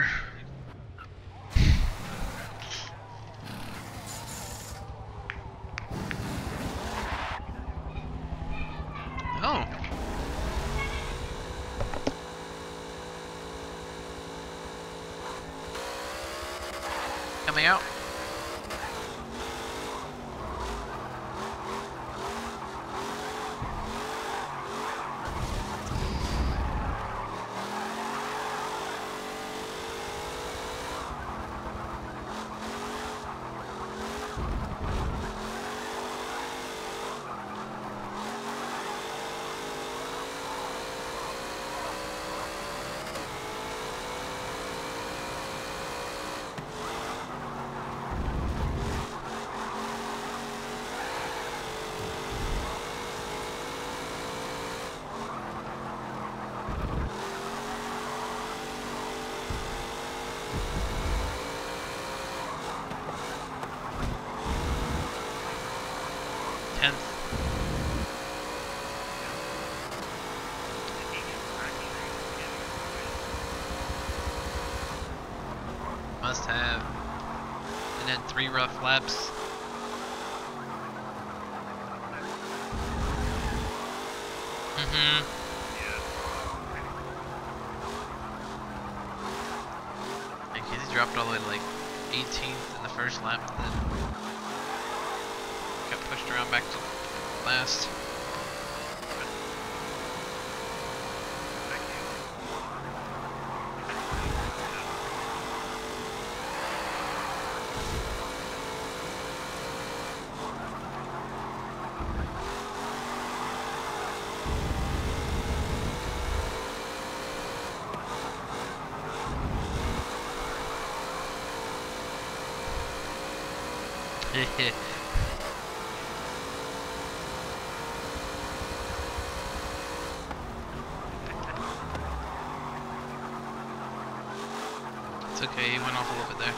coming out. tenth. Must have. And then three rough laps. Mm-hmm. Like he dropped all the way to like eighteenth in the first lap, and then got pushed around back to last. It's okay, he went off a little bit there.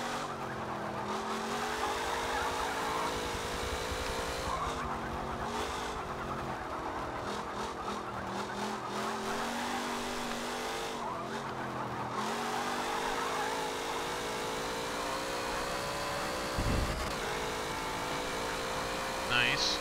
Nice.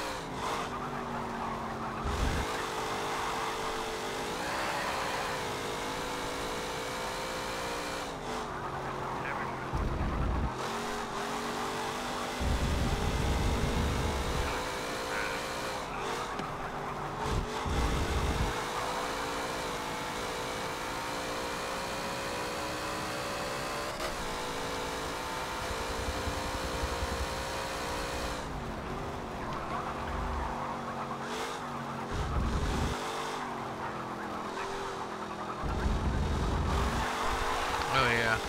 Oh yeah.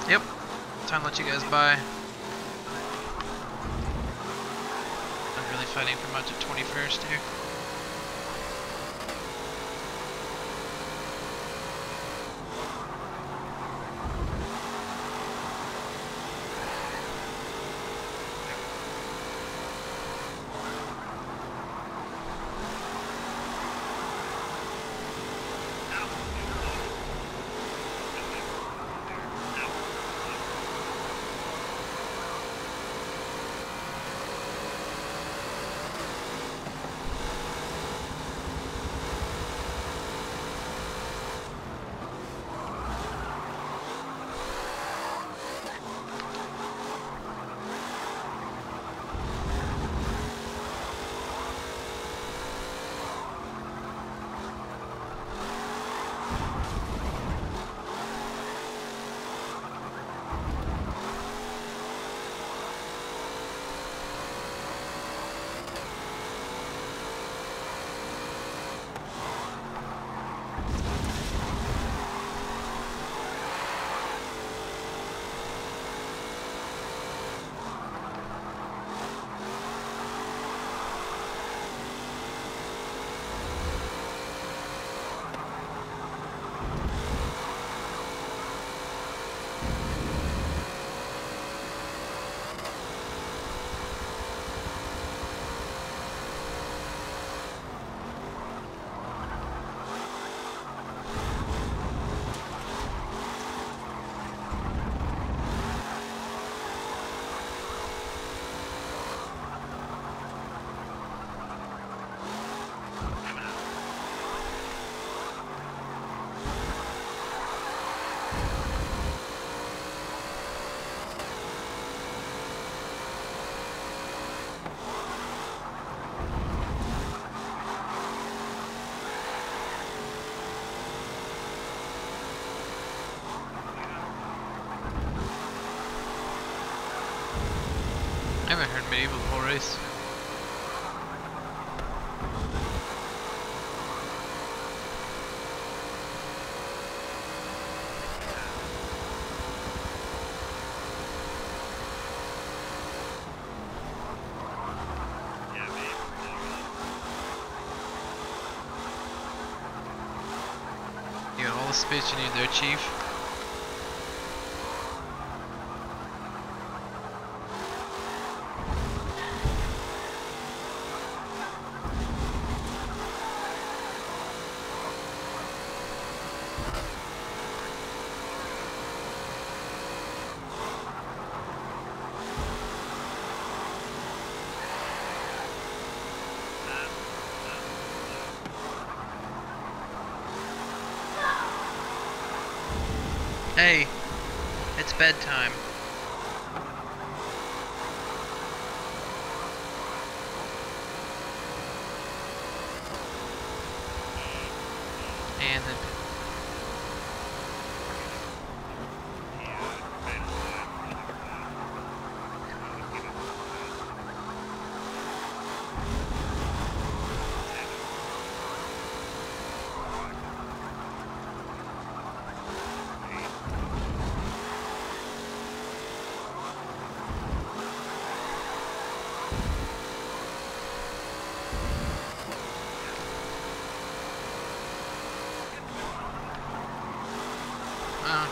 Yep. Time to let you guys by. I'm really fighting for much at twenty-first here. I haven't heard medieval the whole race. You got all the space you need there, Chief. Hey, it's bedtime. And then uh,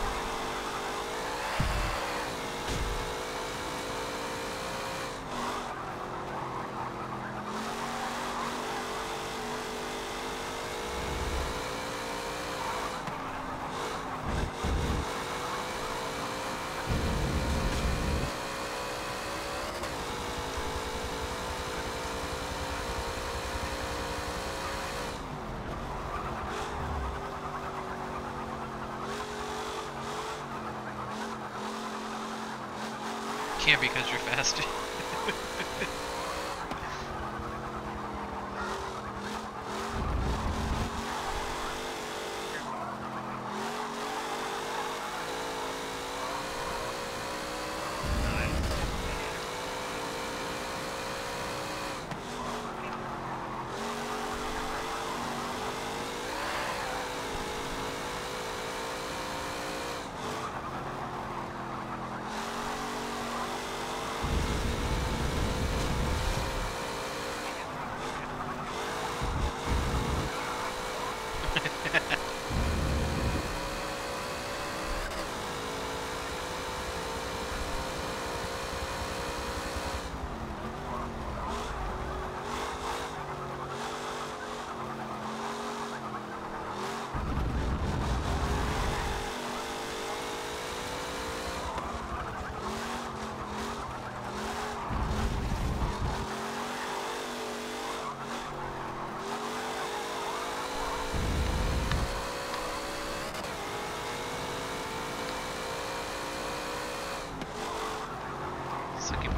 Can't because you're faster.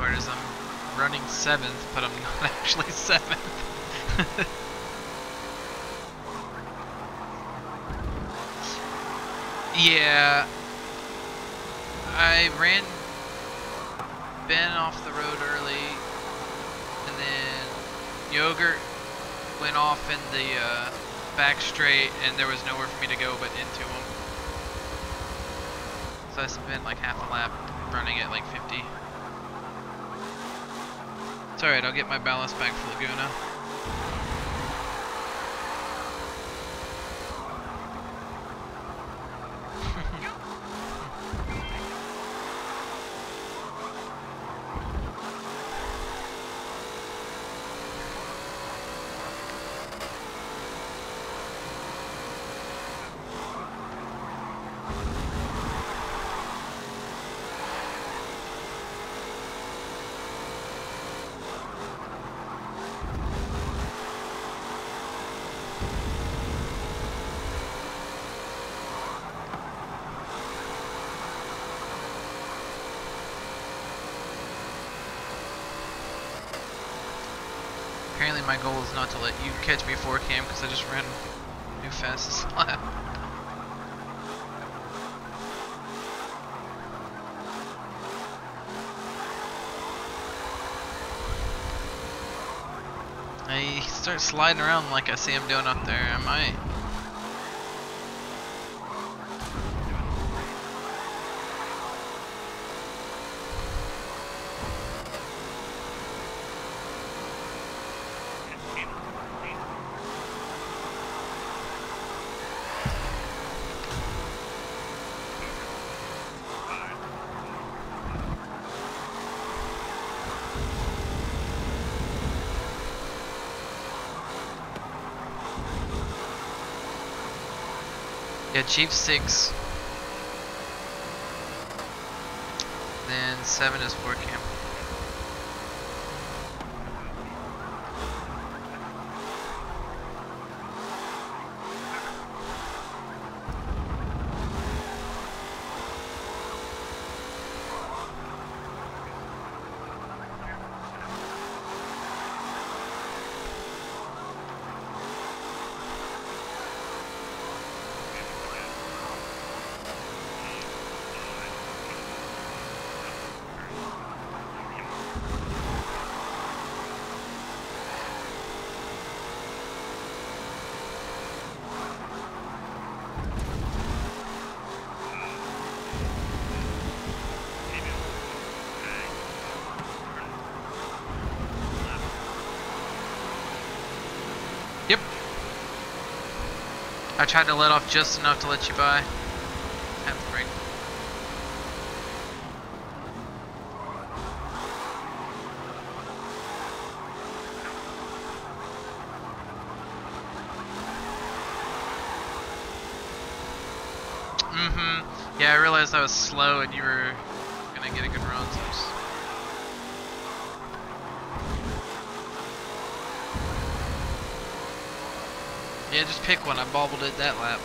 part is I'm running seventh, but I'm not actually seventh. Yeah, I ran Ben off the road early, and then Yogurt went off in the uh, back straight, and there was nowhere for me to go but into him. So I spent like half a lap running at like fifty. It's alright, I'll get my ballast back for Laguna. Apparently my goal is not to let you catch me before Cam because I just ran new fastest lap. I start sliding around like I see him doing up there. I might. Yeah, Chief six. Then seven is for Cam. Yep. I tried to let off just enough to let you by. Have the break. Mm-hmm. Yeah, I realized I was slow and you were gonna get a good run, so just... Yeah, just pick one. I bobbled it that lap.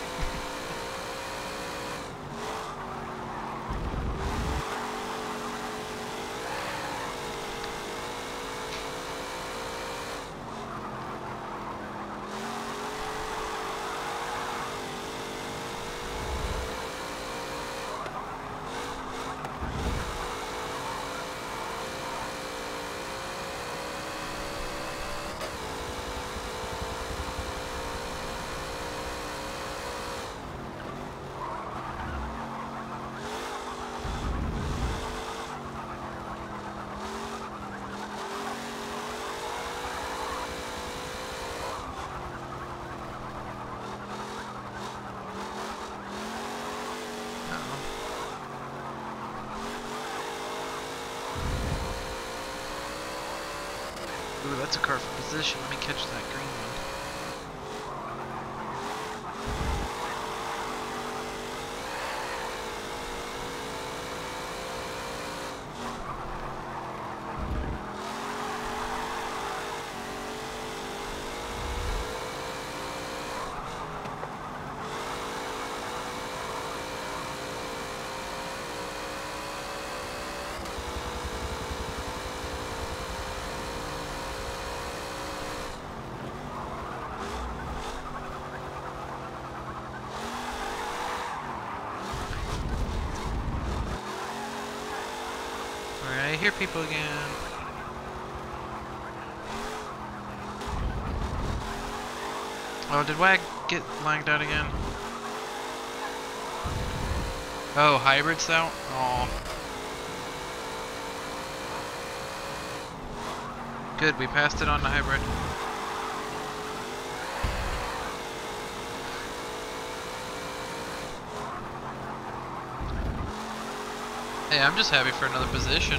Ooh, that's a car for position. Let me catch that green one. Alright, I hear people again. Oh, did Wag get lagged out again? Oh, hybrid's out? Oh. Good, we passed it on to hybrid. Hey, I'm just happy for another position.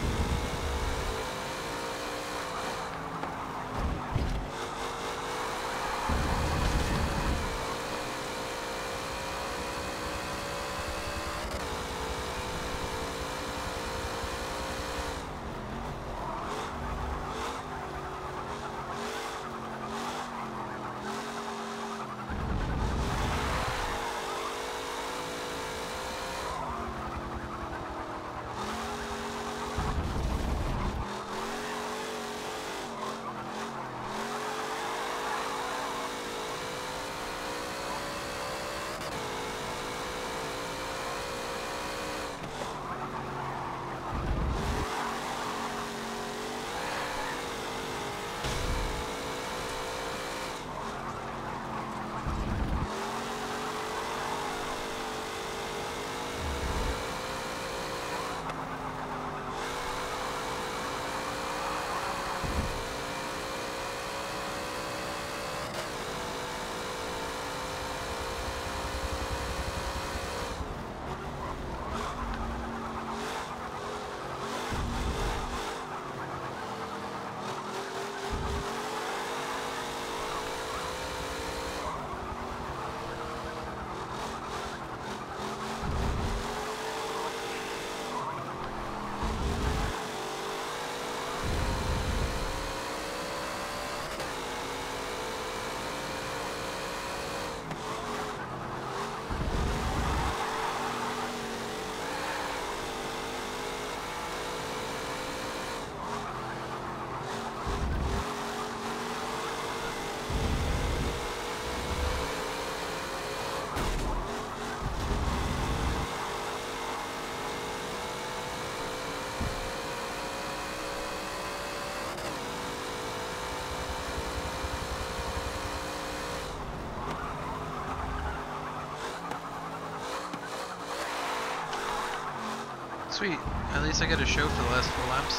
Sweet. At least I get a show for the last four laps.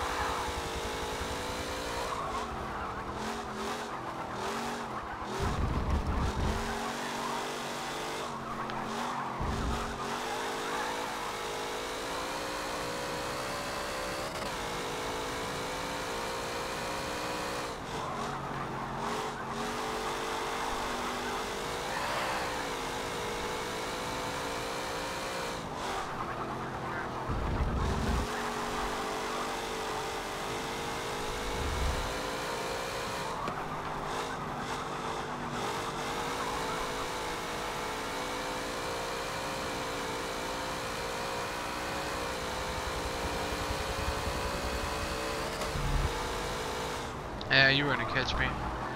Yeah, you were gonna catch me.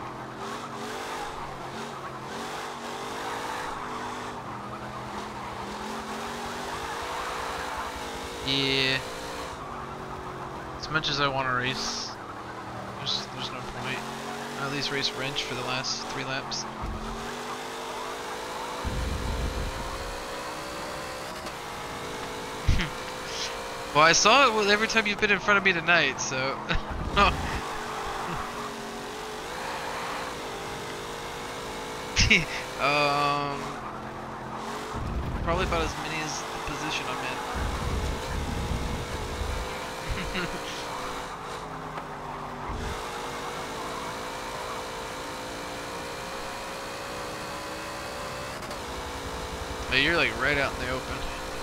Yeah. As much as I want to race, there's there's no point. I'll at least race wrench for the last three laps. Well, I saw it every time you've been in front of me tonight, so. um, probably about as many as the position I'm in. Hey, you're like right out in the open.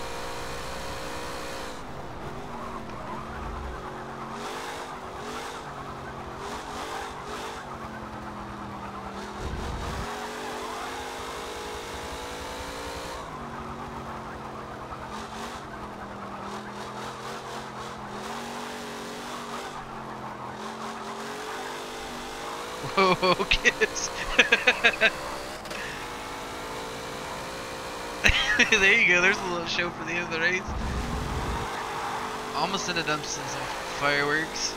Whoa, kids. There you go, there's a little show for the end of the race. Almost ended up seeing some fireworks.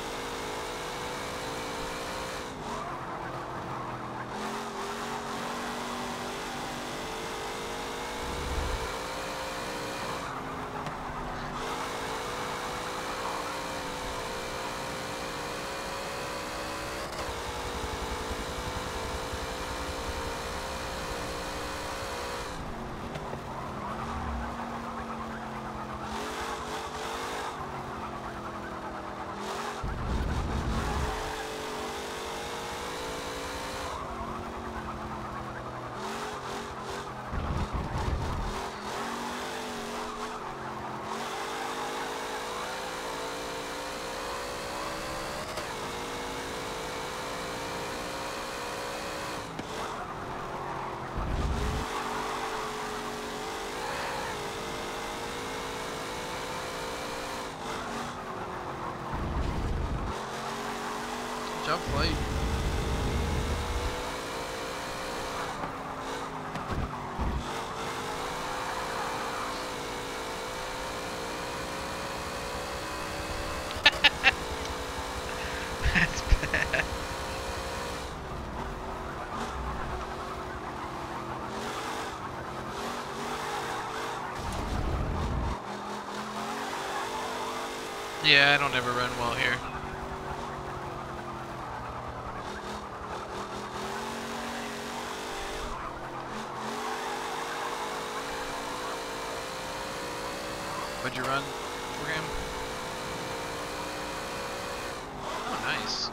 Jump flight. That's bad. Yeah, I don't ever run well here. What'd you run for him? Oh, nice.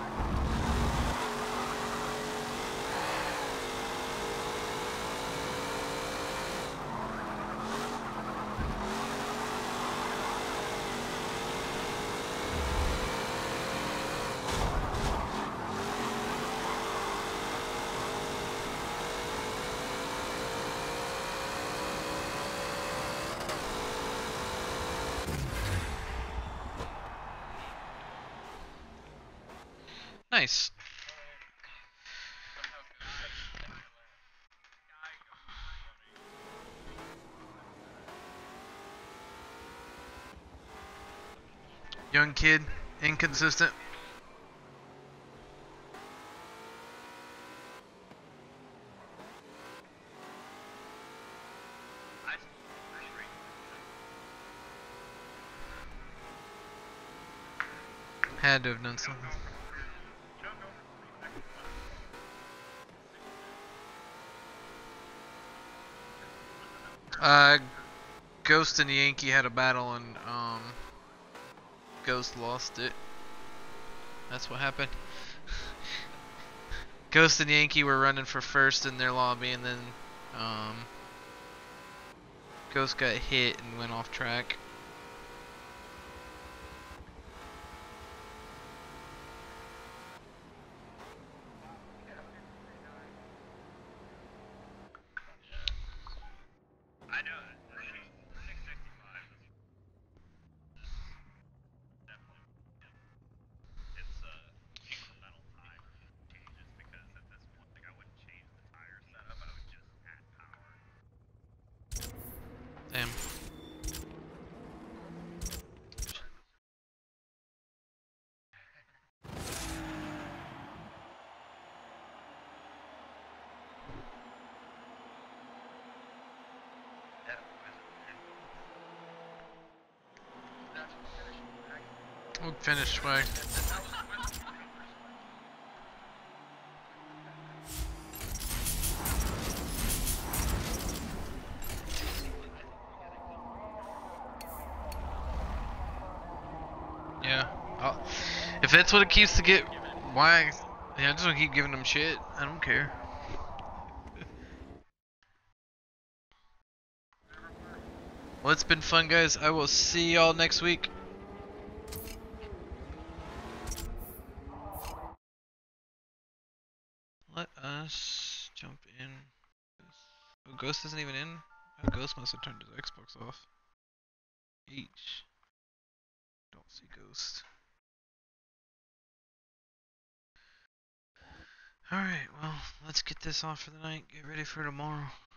Nice. Young kid, inconsistent. Had to have done something. Uh, Ghost and Yankee had a battle and um, Ghost lost it. That's what happened. Ghost and Yankee were running for first in their lobby, and then um, Ghost got hit and went off track. Damn. We'll finish way. Yeah. I'll, if that's what it keeps to get, why? Yeah, I'm just gonna keep giving them shit. I don't care. Well, it's been fun, guys. I will see y'all next week. Let us jump in. Oh, Ghost isn't even in? Oh, Ghost must have turned his Xbox off. H. Don't see Ghost. Alright, well, let's get this off for the night. Get ready for tomorrow.